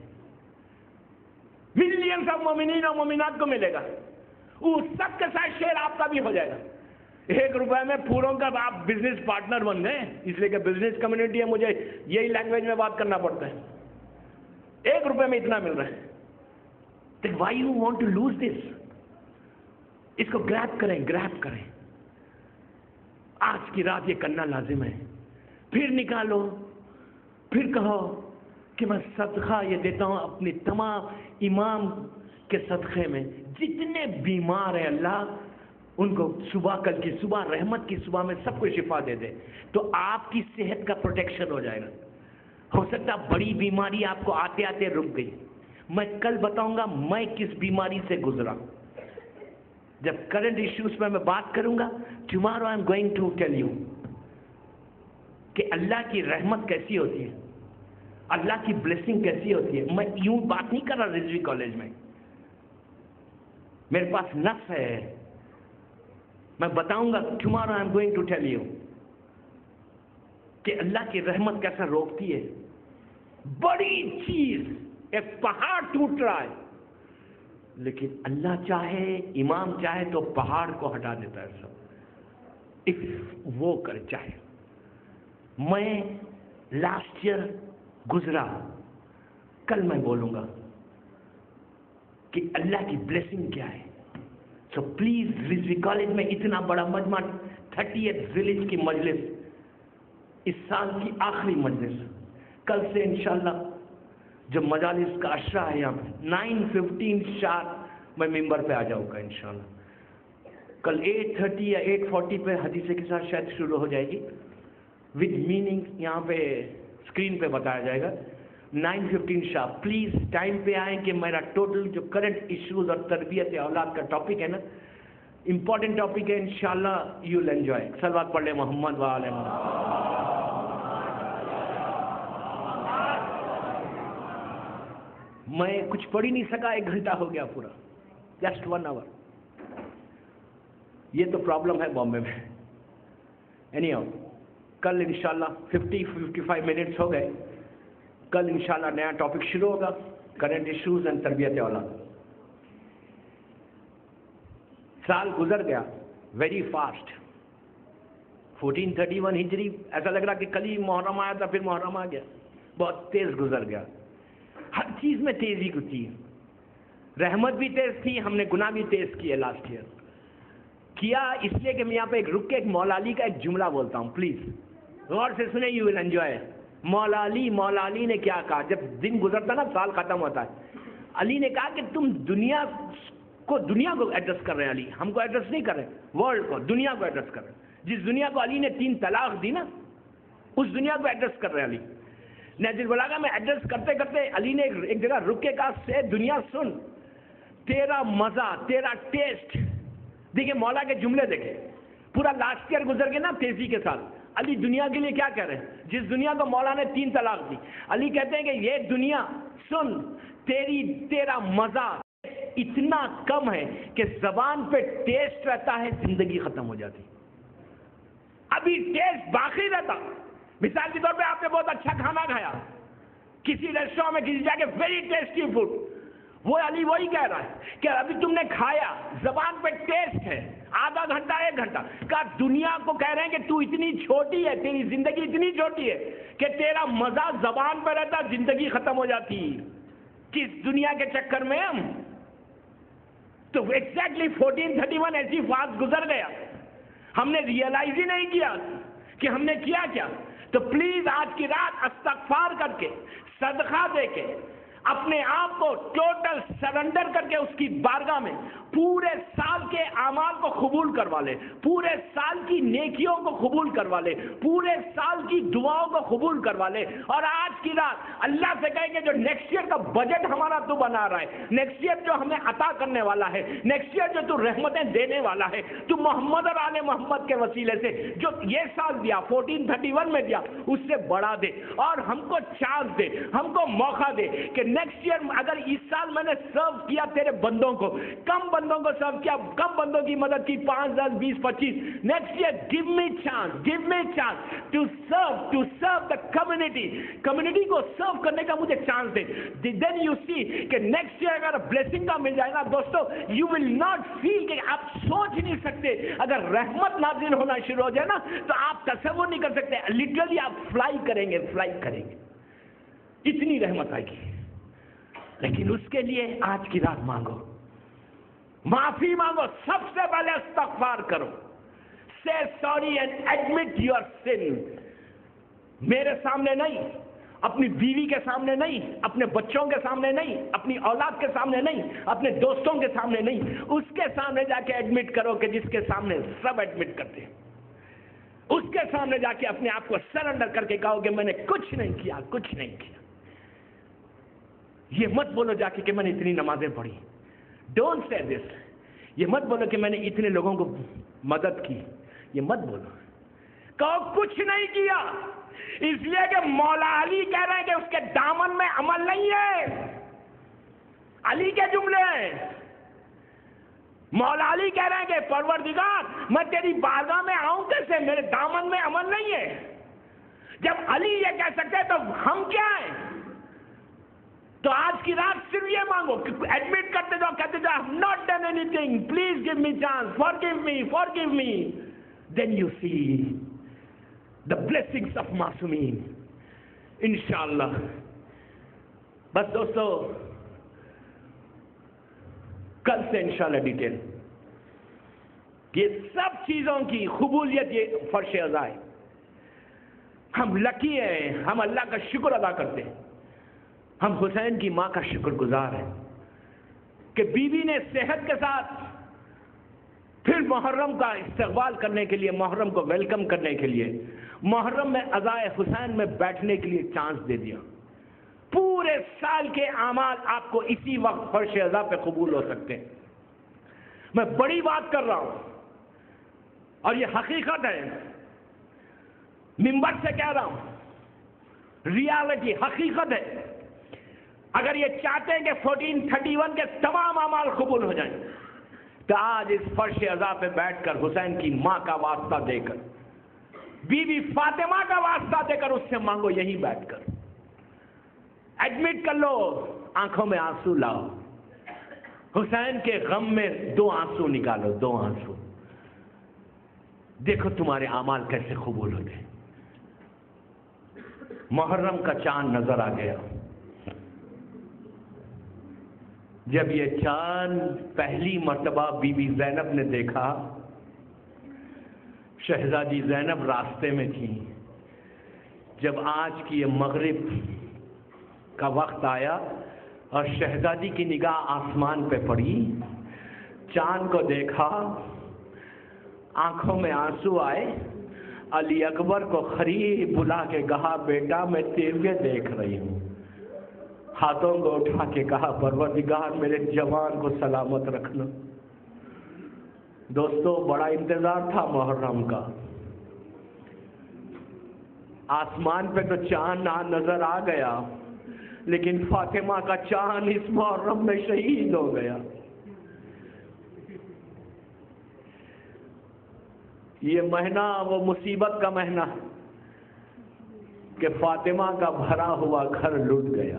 ملینز آف مومنین اور مومنات کو ملے گا، اس سب کے ساتھ شیئر آپ کا بھی ہو جائے گا۔ ایک روپے میں پوروں کا آپ بزنس پارٹنر بن گئے، اس لیے کہ بزنس کمیونٹی ہے، مجھے یہی لینگویج میں بات کرنا پڑتا ہے، ایک روپے میں اتنا مل رہا ہے، تو why you want to lose this? اس کو گریب کریں، گریب کریں، آج کی رات یہ کرنا لازم ہے، پھر نکالو، پھر کہو کہ میں صدقہ یہ دیتا ہوں اپنے تمام امام کے صدقے میں، جتنے بیمار ہیں اللہ ان کو صبح، کل کی صبح، رحمت کی صبح میں سب کو شفا دے دے، تو آپ کی صحت کا پروٹیکشن ہو جائے گا۔ ہو سکتا بڑی بیماری آپ کو آتے آتے رک گئی، میں کل بتاؤں گا میں کس بیماری سے گزرا، جب کرنٹ ایشوز میں میں بات کروں گا، tomorrow I am going to tell you کہ اللہ کی رحمت کیسی ہوتی ہے، اللہ کی بلیسنگ کیسی ہوتی ہے۔ میں یوں بات نہیں کر رہا رضوی کالج میں، میرے پاس نفس ہے، میں بتاؤں گا، tomorrow I am going to tell you کہ اللہ کی رحمت کیسا روکتی ہے۔ بڑی چیز، ایک پہاڑ ٹوٹ رہا ہے، لیکن اللہ چاہے، امام چاہے تو پہاڑ کو ہٹا دیتا ہے سب، اف وہ کر چاہے۔ میں لاسٹ ایئر گزرا، کل میں بولوں گا کہ اللہ کی بلیسنگ کیا ہے۔ سو پلیز رضوی کالج میں اتنا بڑا مجمع، تھرٹی ایتھ ویلیج کی مجلس، اس سال کی آخری مجلس، کل سے انشاءاللہ جو مجالس کا اشرا ہے یہاں پہ نائن ففٹین شارپ میں ممبر پہ آ جاؤں گا انشاءاللہ۔ کل ایٹ تھرٹی یا ایٹ فورٹی پہ حدیث کے ساتھ شاید شروع ہو جائے گی، ود میننگ یہاں پہ اسکرین پہ بتایا جائے گا، nine fifteen sharp. Please time پہ آئیں کہ میرا ٹوٹل جو کرنٹ ایشوز اور تربیت اولاد کا ٹاپک ہے نا، امپورٹنٹ ٹاپک ہے، انشاءاللہ یو ول انجوائے۔ صلوات پڑھ لیں محمد و آل محمد۔ میں کچھ پڑھ ہی نہیں سکا، ایک گھنٹہ ہو گیا پورا، جسٹ ون آور۔ یہ تو پرابلم ہے بامبے میں، اینی ہاؤ کل انشاءاللہ ففٹی ففٹی فائیو منٹس ہو گئے. کل انشاءاللہ نیا ٹاپک شروع ہوگا, کرنٹ ایشوز اینڈ تربیت اولاد. سال گزر گیا very fast. Fourteen thirty one ہجری, ایسا لگ رہا کہ کل ہی محرم آیا تھا, پھر محرم آ گیا. بہت تیز گزر گیا. ہر چیز میں تیزی ہوتی ہے. رحمت بھی تیز تھی, ہم نے گناہ بھی تیز کیے لاسٹ ایئر. کیا اس لیے کہ میں یہاں پہ ایک رک کے ایک مولا علی کا ایک جملہ بولتا ہوں, پلیز غور سے سنیں, یو ول انجوائے. مولا علی مولا علی نے کیا کہا جب دن گزرتا نا, سال ختم ہوتا ہے. علی نے کہا کہ تم دنیا کو دنیا کو ایڈریس کر رہے ہیں. علی ہم کو ایڈریس نہیں کر رہے, ورلڈ کو, دنیا کو ایڈریس کر رہے ہیں. جس دنیا کو علی نے تین طلاق دی نا, اس دنیا کو ایڈریس کر رہے ہیں علی. نہج البلاغہ میں ایڈریس کرتے کرتے علی نے ایک جگہ رک کے کہا, سے دنیا سن, تیرا مزہ, تیرا ٹیسٹ. دیکھیں مولا کے جملے دیکھیں, پورا لاسٹ ایئر گزر گئے نا تیزی کے ساتھ. علی دنیا کے لیے کیا کہہ رہے ہیں؟ جس دنیا کو مولا نے تین طلاق دی, علی کہتے ہیں کہ یہ دنیا سن, تیری تیرا مزہ اتنا کم ہے کہ زبان پہ ٹیسٹ رہتا ہے, زندگی ختم ہو جاتی. ابھی ٹیسٹ باقی رہتا. مثال کے طور پہ آپ نے بہت اچھا کھانا کھایا کسی ریسٹورینٹ میں, کسی جگہ ویری ٹیسٹی فوڈ, وہ علی وہی کہہ رہا ہے کہ ابھی تم نے کھایا, زبان پہ ٹیسٹ ہے, آدھا گھنٹہ ایک گھنٹہ کا. دنیا کو کہہ رہے ہیں کہ تو اتنی چھوٹی ہے, تیری زندگی اتنی چھوٹی ہے کہ تیرا مزہ زبان پہ رہتا, زندگی ختم ہو جاتی. کس دنیا کے چکر میں ہم تو ایگزیکٹلی فورٹین تھرٹی ون ایسی فاسٹ گزر گیا, ہم نے ریئلائز ہی نہیں کیا کہ ہم نے کیا کیا. تو پلیز آج کی رات استغفار کر کے, صدقہ دے کے, اپنے آپ کو ٹوٹل سرنڈر کر کے اس کی بارگاہ میں پورے سال کے اعمال کو قبول کروا لے, پورے سال کی نیکیوں کو قبول کروا لے, پورے سال کی دعاؤں کو قبول کروا لے. اور آج کی رات اللہ سے کہیں کہ جو نیکسٹ ایئر کا بجٹ ہمارا تو بنا رہا ہے, نیکسٹ ایئر جو ہمیں عطا کرنے والا ہے, نیکسٹ ایئر جو تو رحمتیں دینے والا ہے, تو محمد اور آل محمد کے وسیلے سے جو یہ سال دیا فورٹین تھرٹی ون میں دیا, اس سے بڑا دے, اور ہم کو چانس دے, ہم کو موقع دے کہ نیکسٹ ایئر اگر اس سال میں نے سرو کیا تیرے بندوں کو, کم بندوں کو سرو کیا, کم بندوں کی مدد کی, پانچ دس بیس پچیس, next year give me chance, give me chance to serve to serve the community, community کو سرو کرنے کا مجھے چانس دے. دین یو سی کہ نیکسٹ ایئر اگر بلیسنگ کا مل جائے گا دوستو, یو ول ناٹ فیل کہ آپ سوچ نہیں سکتے. اگر رحمت نازل ہونا شروع ہو جائے نا تو آپ تصور نہیں کر سکتے, لٹرلی آپ فلائی کریں گے, فلائی کریں گے, اتنی رحمت آئے گی. لیکن اس کے لیے آج کی رات مانگو, معافی مانگو, سب سے پہلے استغفار کرو, say sorry and admit your sin. میرے سامنے نہیں, اپنی بیوی کے سامنے نہیں, اپنے بچوں کے سامنے نہیں, اپنی اولاد کے سامنے نہیں, اپنے دوستوں کے سامنے نہیں, اس کے سامنے جا کے ایڈمٹ کرو کہ جس کے سامنے سب ایڈمٹ کرتے ہیں. اس کے سامنے جا کے اپنے آپ کو سرنڈر کر کے کہو کہ میں نے کچھ نہیں کیا, کچھ نہیں کیا. یہ مت بولو جا کے کہ میں نے اتنی نمازیں پڑھی, ڈونٹ سے دس. یہ مت بولو کہ میں نے اتنے لوگوں کو مدد کی, یہ مت بولو. کہو کچھ نہیں کیا, اس لیے کہ مولا علی کہہ رہے ہیں کہ اس کے دامن میں عمل نہیں ہے. علی کے جملے ہیں. مولا علی کہہ رہے ہیں کہ پروردگار میں تیری بارگاہ میں آؤں کیسے, میرے دامن میں عمل نہیں ہے. جب علی یہ کہہ سکتے ہیں تو ہم کیا ہیں؟ تو آج کی رات صرف یہ مانگو, ایڈمٹ کرتے جاؤ, کہتے جاؤ I have not done anything, please give me chance, forgive me, forgive me. Then you see the blessings of معصومین انشاءاللہ. بس دوستو کل سے انشاءاللہ ڈیٹیل یہ سب چیزوں کی قبولیت, یہ فرش عزا ہے. ہم لکی ہیں, ہم اللہ کا شکر ادا کرتے ہیں, ہم حسین کی ماں کا شکر گزار ہیں کہ بیوی نے صحت کے ساتھ پھر محرم کا استقبال کرنے کے لیے, محرم کو ویلکم کرنے کے لیے, محرم میں عزائے حسین میں بیٹھنے کے لیے چانس دے دیا. پورے سال کے اعمال آپ کو اسی وقت فرش عزا پہ قبول ہو سکتے ہیں. میں بڑی بات کر رہا ہوں اور یہ حقیقت ہے, منبر سے کہہ رہا ہوں, ریالٹی حقیقت ہے. اگر یہ چاہتے ہیں کہ فورٹین تھرٹی ون کے تمام اعمال قبول ہو جائیں تو آج اس فرش عزا پہ بیٹھ کر حسین کی ماں کا واسطہ دے کر بیوی فاطمہ کا واسطہ دے کر اس سے مانگو یہیں بیٹھ کر، ایڈمٹ کر لو، آنکھوں میں آنسو لاؤ، حسین کے غم میں دو آنسو نکالو، دو آنسو، دیکھو تمہارے اعمال کیسے قبول ہوتے ہیں۔ محرم کا چاند نظر آ گیا۔ جب یہ چاند پہلی مرتبہ بی بی زینب نے دیکھا، شہزادی زینب راستے میں تھی، جب آج کی یہ مغرب کا وقت آیا اور شہزادی کی نگاہ آسمان پہ پڑی، چاند کو دیکھا، آنکھوں میں آنسو آئے، علی اکبر کو قریب بلا کے کہا بیٹا میں تیرے دیکھ رہی ہوں، ہاتھوں کو اٹھا کے کہا پروردگار میرے جوان کو سلامت رکھنا۔ دوستو بڑا انتظار تھا محرم کا، آسمان پہ تو چاند نظر آ گیا، لیکن فاطمہ کا چاند اس محرم میں شہید ہو گیا۔ یہ مہینہ وہ مصیبت کا مہینہ کہ فاطمہ کا بھرا ہوا گھر لٹ گیا،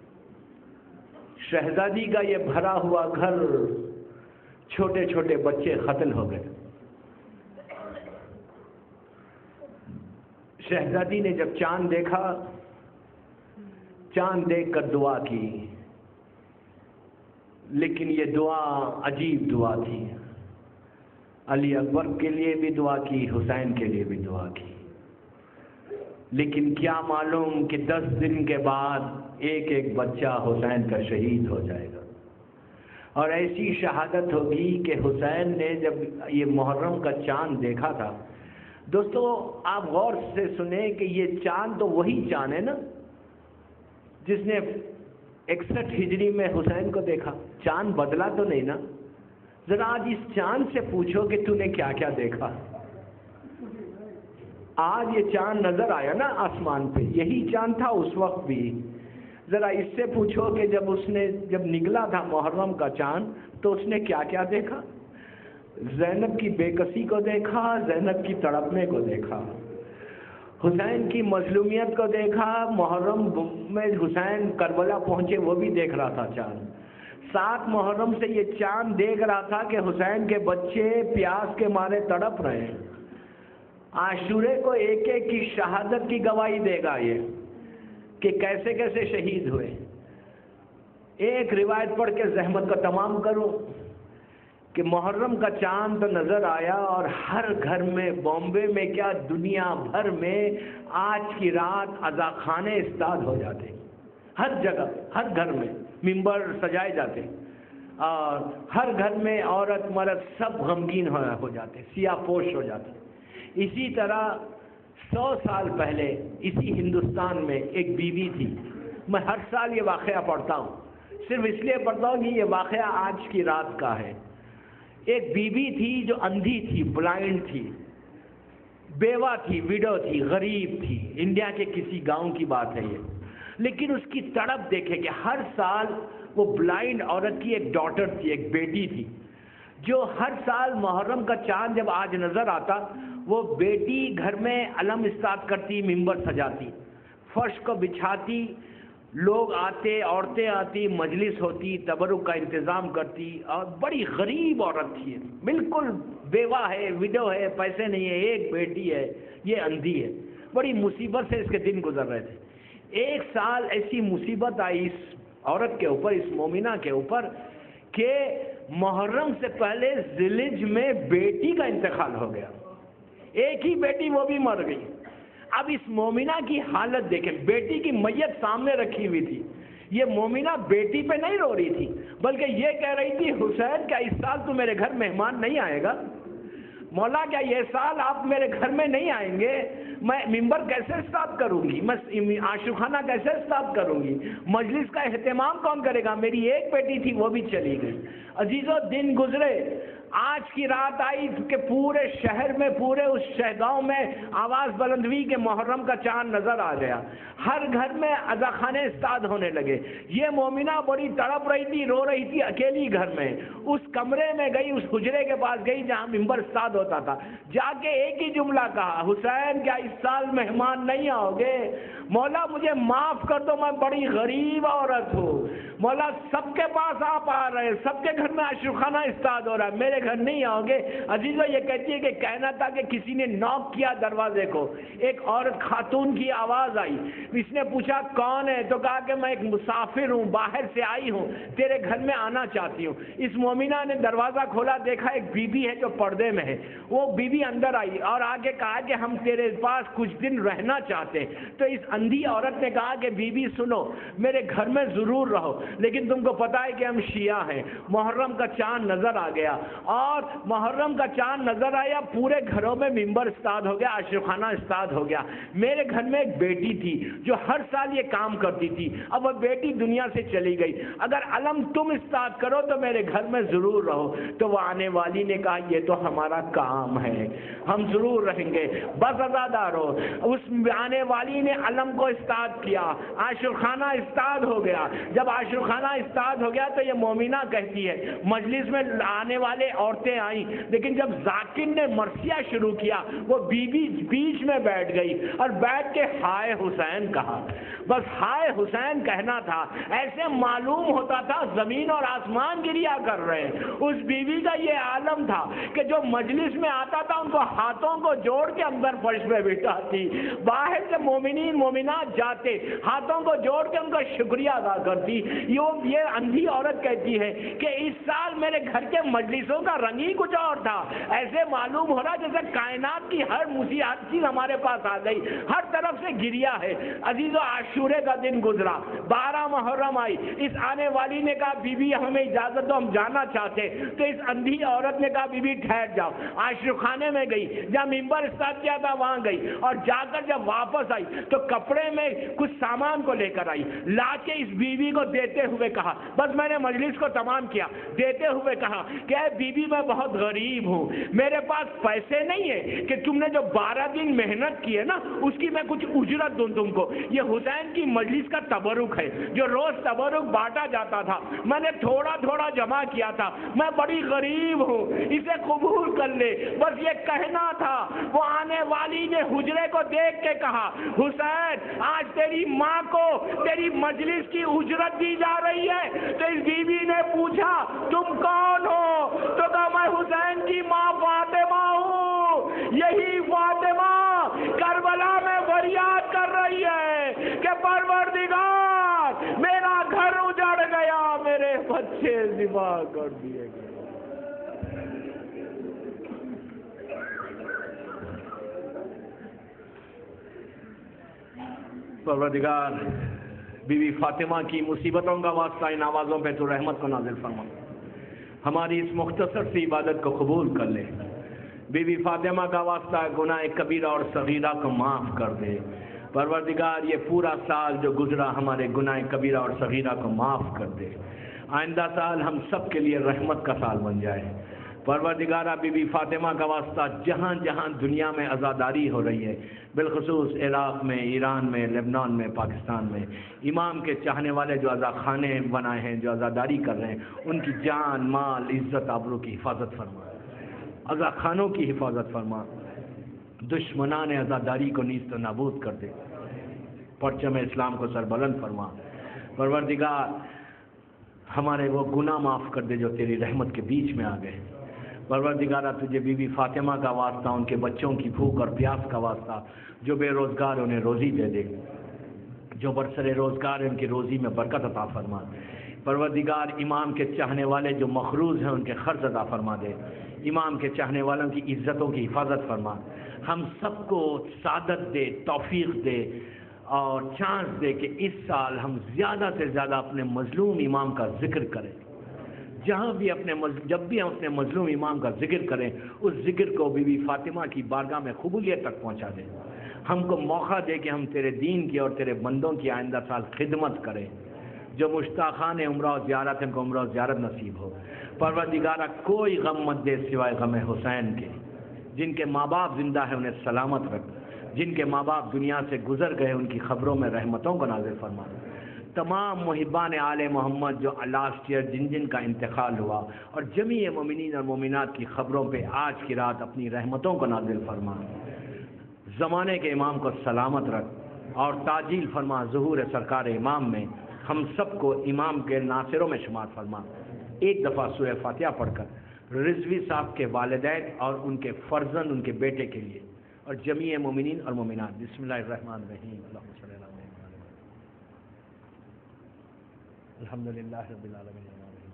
شہزادی کا یہ بھرا ہوا گھر، چھوٹے چھوٹے بچے قتل ہو گئے۔ شہزادی نے جب چاند دیکھا، چاند دیکھ کر دعا کی، لیکن یہ دعا عجیب دعا تھی۔ علی اکبر کے لیے بھی دعا کی، حسین کے لیے بھی دعا کی، لیکن کیا معلوم کہ دس دن کے بعد ایک ایک بچہ حسین کا شہید ہو جائے گا، اور ایسی شہادت ہوگی کہ حسین نے جب یہ محرم کا چاند دیکھا تھا، دوستو آپ غور سے سنیں کہ یہ چاند تو وہی چاند ہے نا جس نے اکسٹھ ہجری میں حسین کو دیکھا، چاند بدلا تو نہیں نا؟ ذرا آج اس چاند سے پوچھو کہ تو نے کیا کیا دیکھا۔ آج یہ چاند نظر آیا نا آسمان پہ، یہی چاند تھا اس وقت بھی۔ ذرا اس سے پوچھو کہ جب اس نے جب نکلا تھا محرم کا چاند تو اس نے کیا کیا دیکھا؟ زینب کی بے کسی کو دیکھا، زینب کی تڑپنے کو دیکھا، حسین کی مظلومیت کو دیکھا، محرم میں حسین کربلا پہنچے وہ بھی دیکھ رہا تھا چاند۔ سات محرم سے یہ چاند دیکھ رہا تھا کہ حسین کے بچے پیاس کے مارے تڑپ رہے ہیں۔ عاشورے کو ایک ایک کی شہادت کی گواہی دے گا یہ کہ کیسے کیسے شہید ہوئے۔ ایک روایت پڑھ کے زحمت کو تمام کروں کہ محرم کا چاند تو نظر آیا، اور ہر گھر میں، بامبے میں کیا دنیا بھر میں آج کی رات عزاخانے استاد ہو جاتے، ہر جگہ، ہر گھر میں ممبر سجائے جاتے، اور ہر گھر میں عورت مرد سب غمگین ہو جاتے، سیاہ پوش ہو جاتے۔ اسی طرح سو سال پہلے اسی ہندوستان میں ایک بیوی تھی، میں ہر سال یہ واقعہ پڑھتا ہوں، صرف اس لیے پڑھتا ہوں کہ یہ واقعہ آج کی رات کا ہے۔ ایک بیوی تھی جو اندھی تھی، بلائنڈ تھی، بیوہ تھی، ویڈو تھی، غریب تھی، انڈیا کے کسی گاؤں کی بات ہے یہ، لیکن اس کی تڑپ دیکھے کہ ہر سال وہ بلائنڈ عورت کی ایک ڈاٹر تھی، ایک بیٹی تھی، جو ہر سال محرم کا چاند جب آج نظر آتا، وہ بیٹی گھر میں علم استاد کرتی، ممبر سجاتی، فرش کو بچھاتی، لوگ آتے، عورتیں آتی، مجلس ہوتی، تبرک کا انتظام کرتی، اور بڑی غریب عورت تھی، بالکل بیوہ ہے، ویڈو ہے، پیسے نہیں ہے، ایک بیٹی ہے، یہ اندھی ہے، بڑی مصیبت سے اس کے دن گزر رہے تھے۔ ایک سال ایسی مصیبت آئی اس عورت کے اوپر، اس مومنہ کے اوپر، کہ محرم سے پہلے ذیلحج میں بیٹی کا انتقال ہو گیا، ایک ہی بیٹی، وہ بھی مر گئی۔ اب اس مومنہ کی حالت دیکھیں، بیٹی کی میت سامنے رکھی ہوئی تھی، یہ مومنہ بیٹی پہ نہیں رو رہی تھی، بلکہ یہ کہہ رہی تھی حسین کیا اس سال تو میرے گھر مہمان نہیں آئے گا؟ مولا کیا یہ سال آپ میرے گھر میں نہیں آئیں گے؟ میں ممبر کیسے اسٹارٹ کروں گی؟ میں عاشقانہ کیسے اسٹارٹ کروں گی؟ مجلس کا اہتمام کون کرے گا؟ میری ایک بیٹی تھی وہ بھی چلی گئی۔ عزیزو دن گزرے، آج کی رات آئی کہ پورے شہر میں، پورے اس شہگاؤں میں آواز بلند ہوئی کہ محرم کا چاند نظر آ گیا. ہر گھر میں عزا خانے استاد ہونے لگے. یہ مومنہ بڑی تڑپ رہی تھی، رو رہی تھی اکیلی گھر میں. اس کمرے میں گئی، اس حجرے کے پاس گئی جہاں ممبر استاد ہوتا تھا. جا کے ایک ہی جملہ کہا، حسین کیا اس سال مہمان نہیں آؤ گے؟ مولا مجھے معاف کر دو، میں بڑی غریب عورت ہوں. مولا سب کے پاس آپ آ رہے ہیں، سب کے گھر میں عاشق خانہ استاد ہو رہا ہے، میرے گھر نہیں آؤ گے؟ عزیزو یہ کہتی ہے کہ کہنا تھا کہ کسی نے نوک کیا دروازے کو. ایک عورت خاتون کی آواز آئی. اس نے پوچھا کون ہے؟ تو کہا کہ میں ایک مسافر ہوں، باہر سے آئی ہوں، تیرے گھر میں آنا چاہتی ہوں. اس مومنہ نے دروازہ کھولا، دیکھا ایک بی بی ہے جو پردے میں ہے. وہ بی بی اندر آئی اور آگے کہا کہ ہم تیرے پاس کچھ دن رہنا چاہتے ہیں. تو اس اندھی عورت نے کہا کہ بی بی سنو، میرے گھر میں ضرور رہو، لیکن تم کو پتا ہے کہ ہم شیعہ ہیں. محرم کا چاند نظر آ گیا، اور محرم کا چاند نظر آیا، پورے گھروں میں ممبر استاد ہو گیا، عاشقانہ استاد ہو گیا. میرے گھر میں ایک بیٹی تھی جو ہر سال یہ کام کرتی تھی، اب وہ بیٹی دنیا سے چلی گئی، اگر علم تم استاد کرو تو میرے گھر میں ضرور رہو. تو وہ آنے والی نے کہا یہ تو ہمارا کام ہے، ہم ضرور رہیں گے، بس عزادار ہو. اس آنے والی نے علم کو استاد کیا، عاشقانہ استاد ہو گیا. جب عاشقانہ استاد ہو گیا تو یہ مومنہ کہتی ہے مجلس میں آنے والے عورتیں آئیں، لیکن جب ذاکر نے مرثیہ شروع کیا وہ بی بی بیچ میں بیٹھ گئی اور بیٹھ کے ہائے حسین کہا. بس ہائے حسین کہنا تھا. ایسے معلوم ہوتا تھا زمین اور آسمان گریا کر رہے ہیں. اس بیوی کا یہ عالم تھا کہ جو مجلس میں آتا تھا ان کو ہاتھوں کو جوڑ کے اندر فرش میں بٹھاتی، باہر سے مومنین مومنات جاتے ہاتھوں کو جوڑ کے ان کا شکریہ ادا کرتی. یہ اندھی عورت کہتی ہے کہ اس سال میرے گھر کے مجلسوں کا رنگ ہی کچھ اور تھا. ایسے معلوم ہو رہا جیسے کائنات کی ہر مصیبت چیز ہمارے پاس آ گئی، ہر طرف سے گریا ہے. عزیزو عاشورے کا دن گزرا، بارہ محرم آئی. اس آنے والی نے کہا بی بی ہمیں اجازت دو، ہم جانا چاہتے. تو اس اندھی عورت نے کہا بی بی ٹھہر جاؤ. عاشق خانے میں گئی، جہاں ممبر اسٹارٹ کیا تھا وہاں گئی، اور جا کر جب واپس آئی تو کپڑے میں کچھ سامان کو لے کر آئی. لا کے اس بیوی کو دیتے ہوئے کہا، بس میں نے مجلس کو تمام کیا، دیتے ہوئے کہا کہ اے بی بی میں بہت غریب ہوں، میرے پاس پیسے نہیں ہے کہ تم نے جو بارہ دن محنت کی ہے نا اس کی میں کچھ اجرت دوں تم کو. یہ حسین کی مجلس کا تبرک ہے جو روز تبرک بانٹا جاتا تھا، میں نے تھوڑا تھوڑا جمع کیا تھا، میں بڑی غریب ہوں، اسے قبول کر لے. بس یہ کہنا تھا. وہ آنے والی نے حجرے کو دیکھ کے کہا حسین آج تیری ماں کو تیری مجلس کی اجرت دی جا رہی ہے. تو اس بی بی نے پوچھا تم کون ہو؟ تو کہا میں حسین کی ماں فاطمہ ہوں. یہی فاطمہ کربلا میں فریاد کر رہی ہے کہ پروردگار میرا گھر اجڑ گیا، میرے بچے ذبح کر دیے گئے. پروردگار بی بی فاطمہ کی مصیبتوں کا واسطہ ان آوازوں پہ تو رحمت کو نازل فرما، ہماری اس مختصر سی عبادت کو قبول کر لے. بی بی فاطمہ کا واسطہ گناہ کبیرہ اور صغیرہ کو معاف کر دے. پروردگار یہ پورا سال جو گزرا ہمارے گناہ کبیرہ اور صغیرہ کو معاف کر دے. آئندہ سال ہم سب کے لیے رحمت کا سال بن جائے. پروردگارہ بی بی فاطمہ کا واسطہ جہاں جہاں دنیا میں عزاداری ہو رہی ہے، بالخصوص عراق میں، ایران میں، لبنان میں، پاکستان میں، امام کے چاہنے والے جو عزا خانے بنائے ہیں، جو عزاداری کر رہے ہیں، ان کی جان مال عزت آبرو کی حفاظت فرما، عزا خانوں کی حفاظت فرما. دشمنان عزاداری کو نیست و نابود کر دے، پرچم اسلام کو سربلند فرما. پروردگار ہمارے وہ گناہ معاف کر دے جو تیری رحمت کے بیچ میں آ گئے. پروردگارہ تجھے بی بی فاطمہ کا واسطہ، ان کے بچوں کی بھوک اور پیاس کا واسطہ، جو بے روزگار انہیں روزی دے دے، جو برسر روزگار ان کی روزی میں برکت عطا فرما. پروردگار امام کے چاہنے والے جو مخروض ہیں ان کے قرض عطا فرما دے. امام کے چاہنے والوں کی عزتوں کی حفاظت فرما. ہم سب کو سعادت دے، توفیق دے اور چانس دے کہ اس سال ہم زیادہ سے زیادہ اپنے مظلوم امام کا ذکر کریں. جہاں بھی اپنے جب بھی ہم اپنے مظلوم امام کا ذکر کریں، اس ذکر کو بی بی فاطمہ کی بارگاہ میں قبولیت تک پہنچا دیں. ہم کو موقع دے کہ ہم تیرے دین کی اور تیرے بندوں کی آئندہ سال خدمت کریں. جو مشتاقان عمرہ و زیارت ان کو عمرہ و زیارت نصیب ہو۔ پروردگارہ کوئی غم مت دے سوائے غم حسین کے، جن کے ماں باپ زندہ ہیں انہیں سلامت رکھ، جن کے ماں باپ دنیا سے گزر گئے ان کی خبروں میں رحمتوں کو نازل فرما۔ تمام محبان آل محمد جو لاسٹ ایئر جن جن کا انتقال ہوا، اور جمیع مومنین اور مومنات کی خبروں پہ آج کی رات اپنی رحمتوں کو نازل فرما۔ زمانے کے امام کو سلامت رکھ اور تعجیل فرما ظہور سرکار امام میں ہم سب کو امام کے ناصروں میں شمار فرما۔ ایک دفعہ سورہ فاتحہ پڑھ کر رضوی صاحب کے والدین اور ان کے فرزند ان کے بیٹے کے لیے اور جمیع مومنین اور مومنات۔ بسم اللہ الرحمن الرحیم۔ اللہم صلی اللہ علیہ وسلم۔ الحمدللہ رب العالمین۔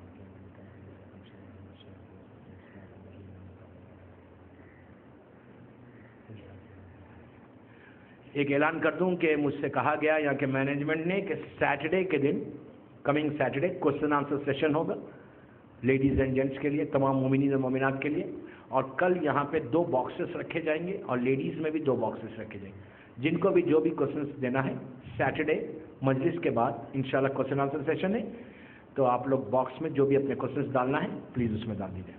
ایک اعلان کر دوں کہ مجھ سے کہا گیا یہاں کے مینجمنٹ نے کہ سیٹرڈے کے دن، coming Saturday question answer session ہوگا لیڈیز اینڈ جینٹس کے لیے، تمام مومنین اور مومنات کے لیے، اور کل یہاں پہ دو باکسز رکھے جائیں گے اور لیڈیز میں بھی دو باکسز رکھے جائیں گے۔ جن کو بھی جو بھی کوشچنس دینا ہے سیٹرڈے مجلس کے بعد انشاءاللہ کوشچن آنسر سیشن ہے، تو آپ لوگ باکس میں جو بھی اپنے کوشچنس ڈالنا ہے پلیز اس میں ڈال دیجیے۔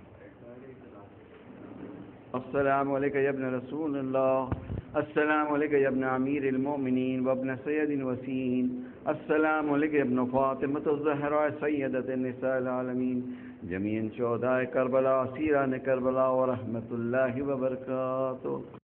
السلام علیکم یا ابن رسول اللہ، السلام علیکم یا ابن امیر المؤمنین و ابن سید الوسین، السلام علیکم یا ابن فاطمۃ الزہراء سیدۃ النساء العالمین، جمیع شہداء کربلا، اسیران کربلا و رحمۃ اللہ وبرکاتہ۔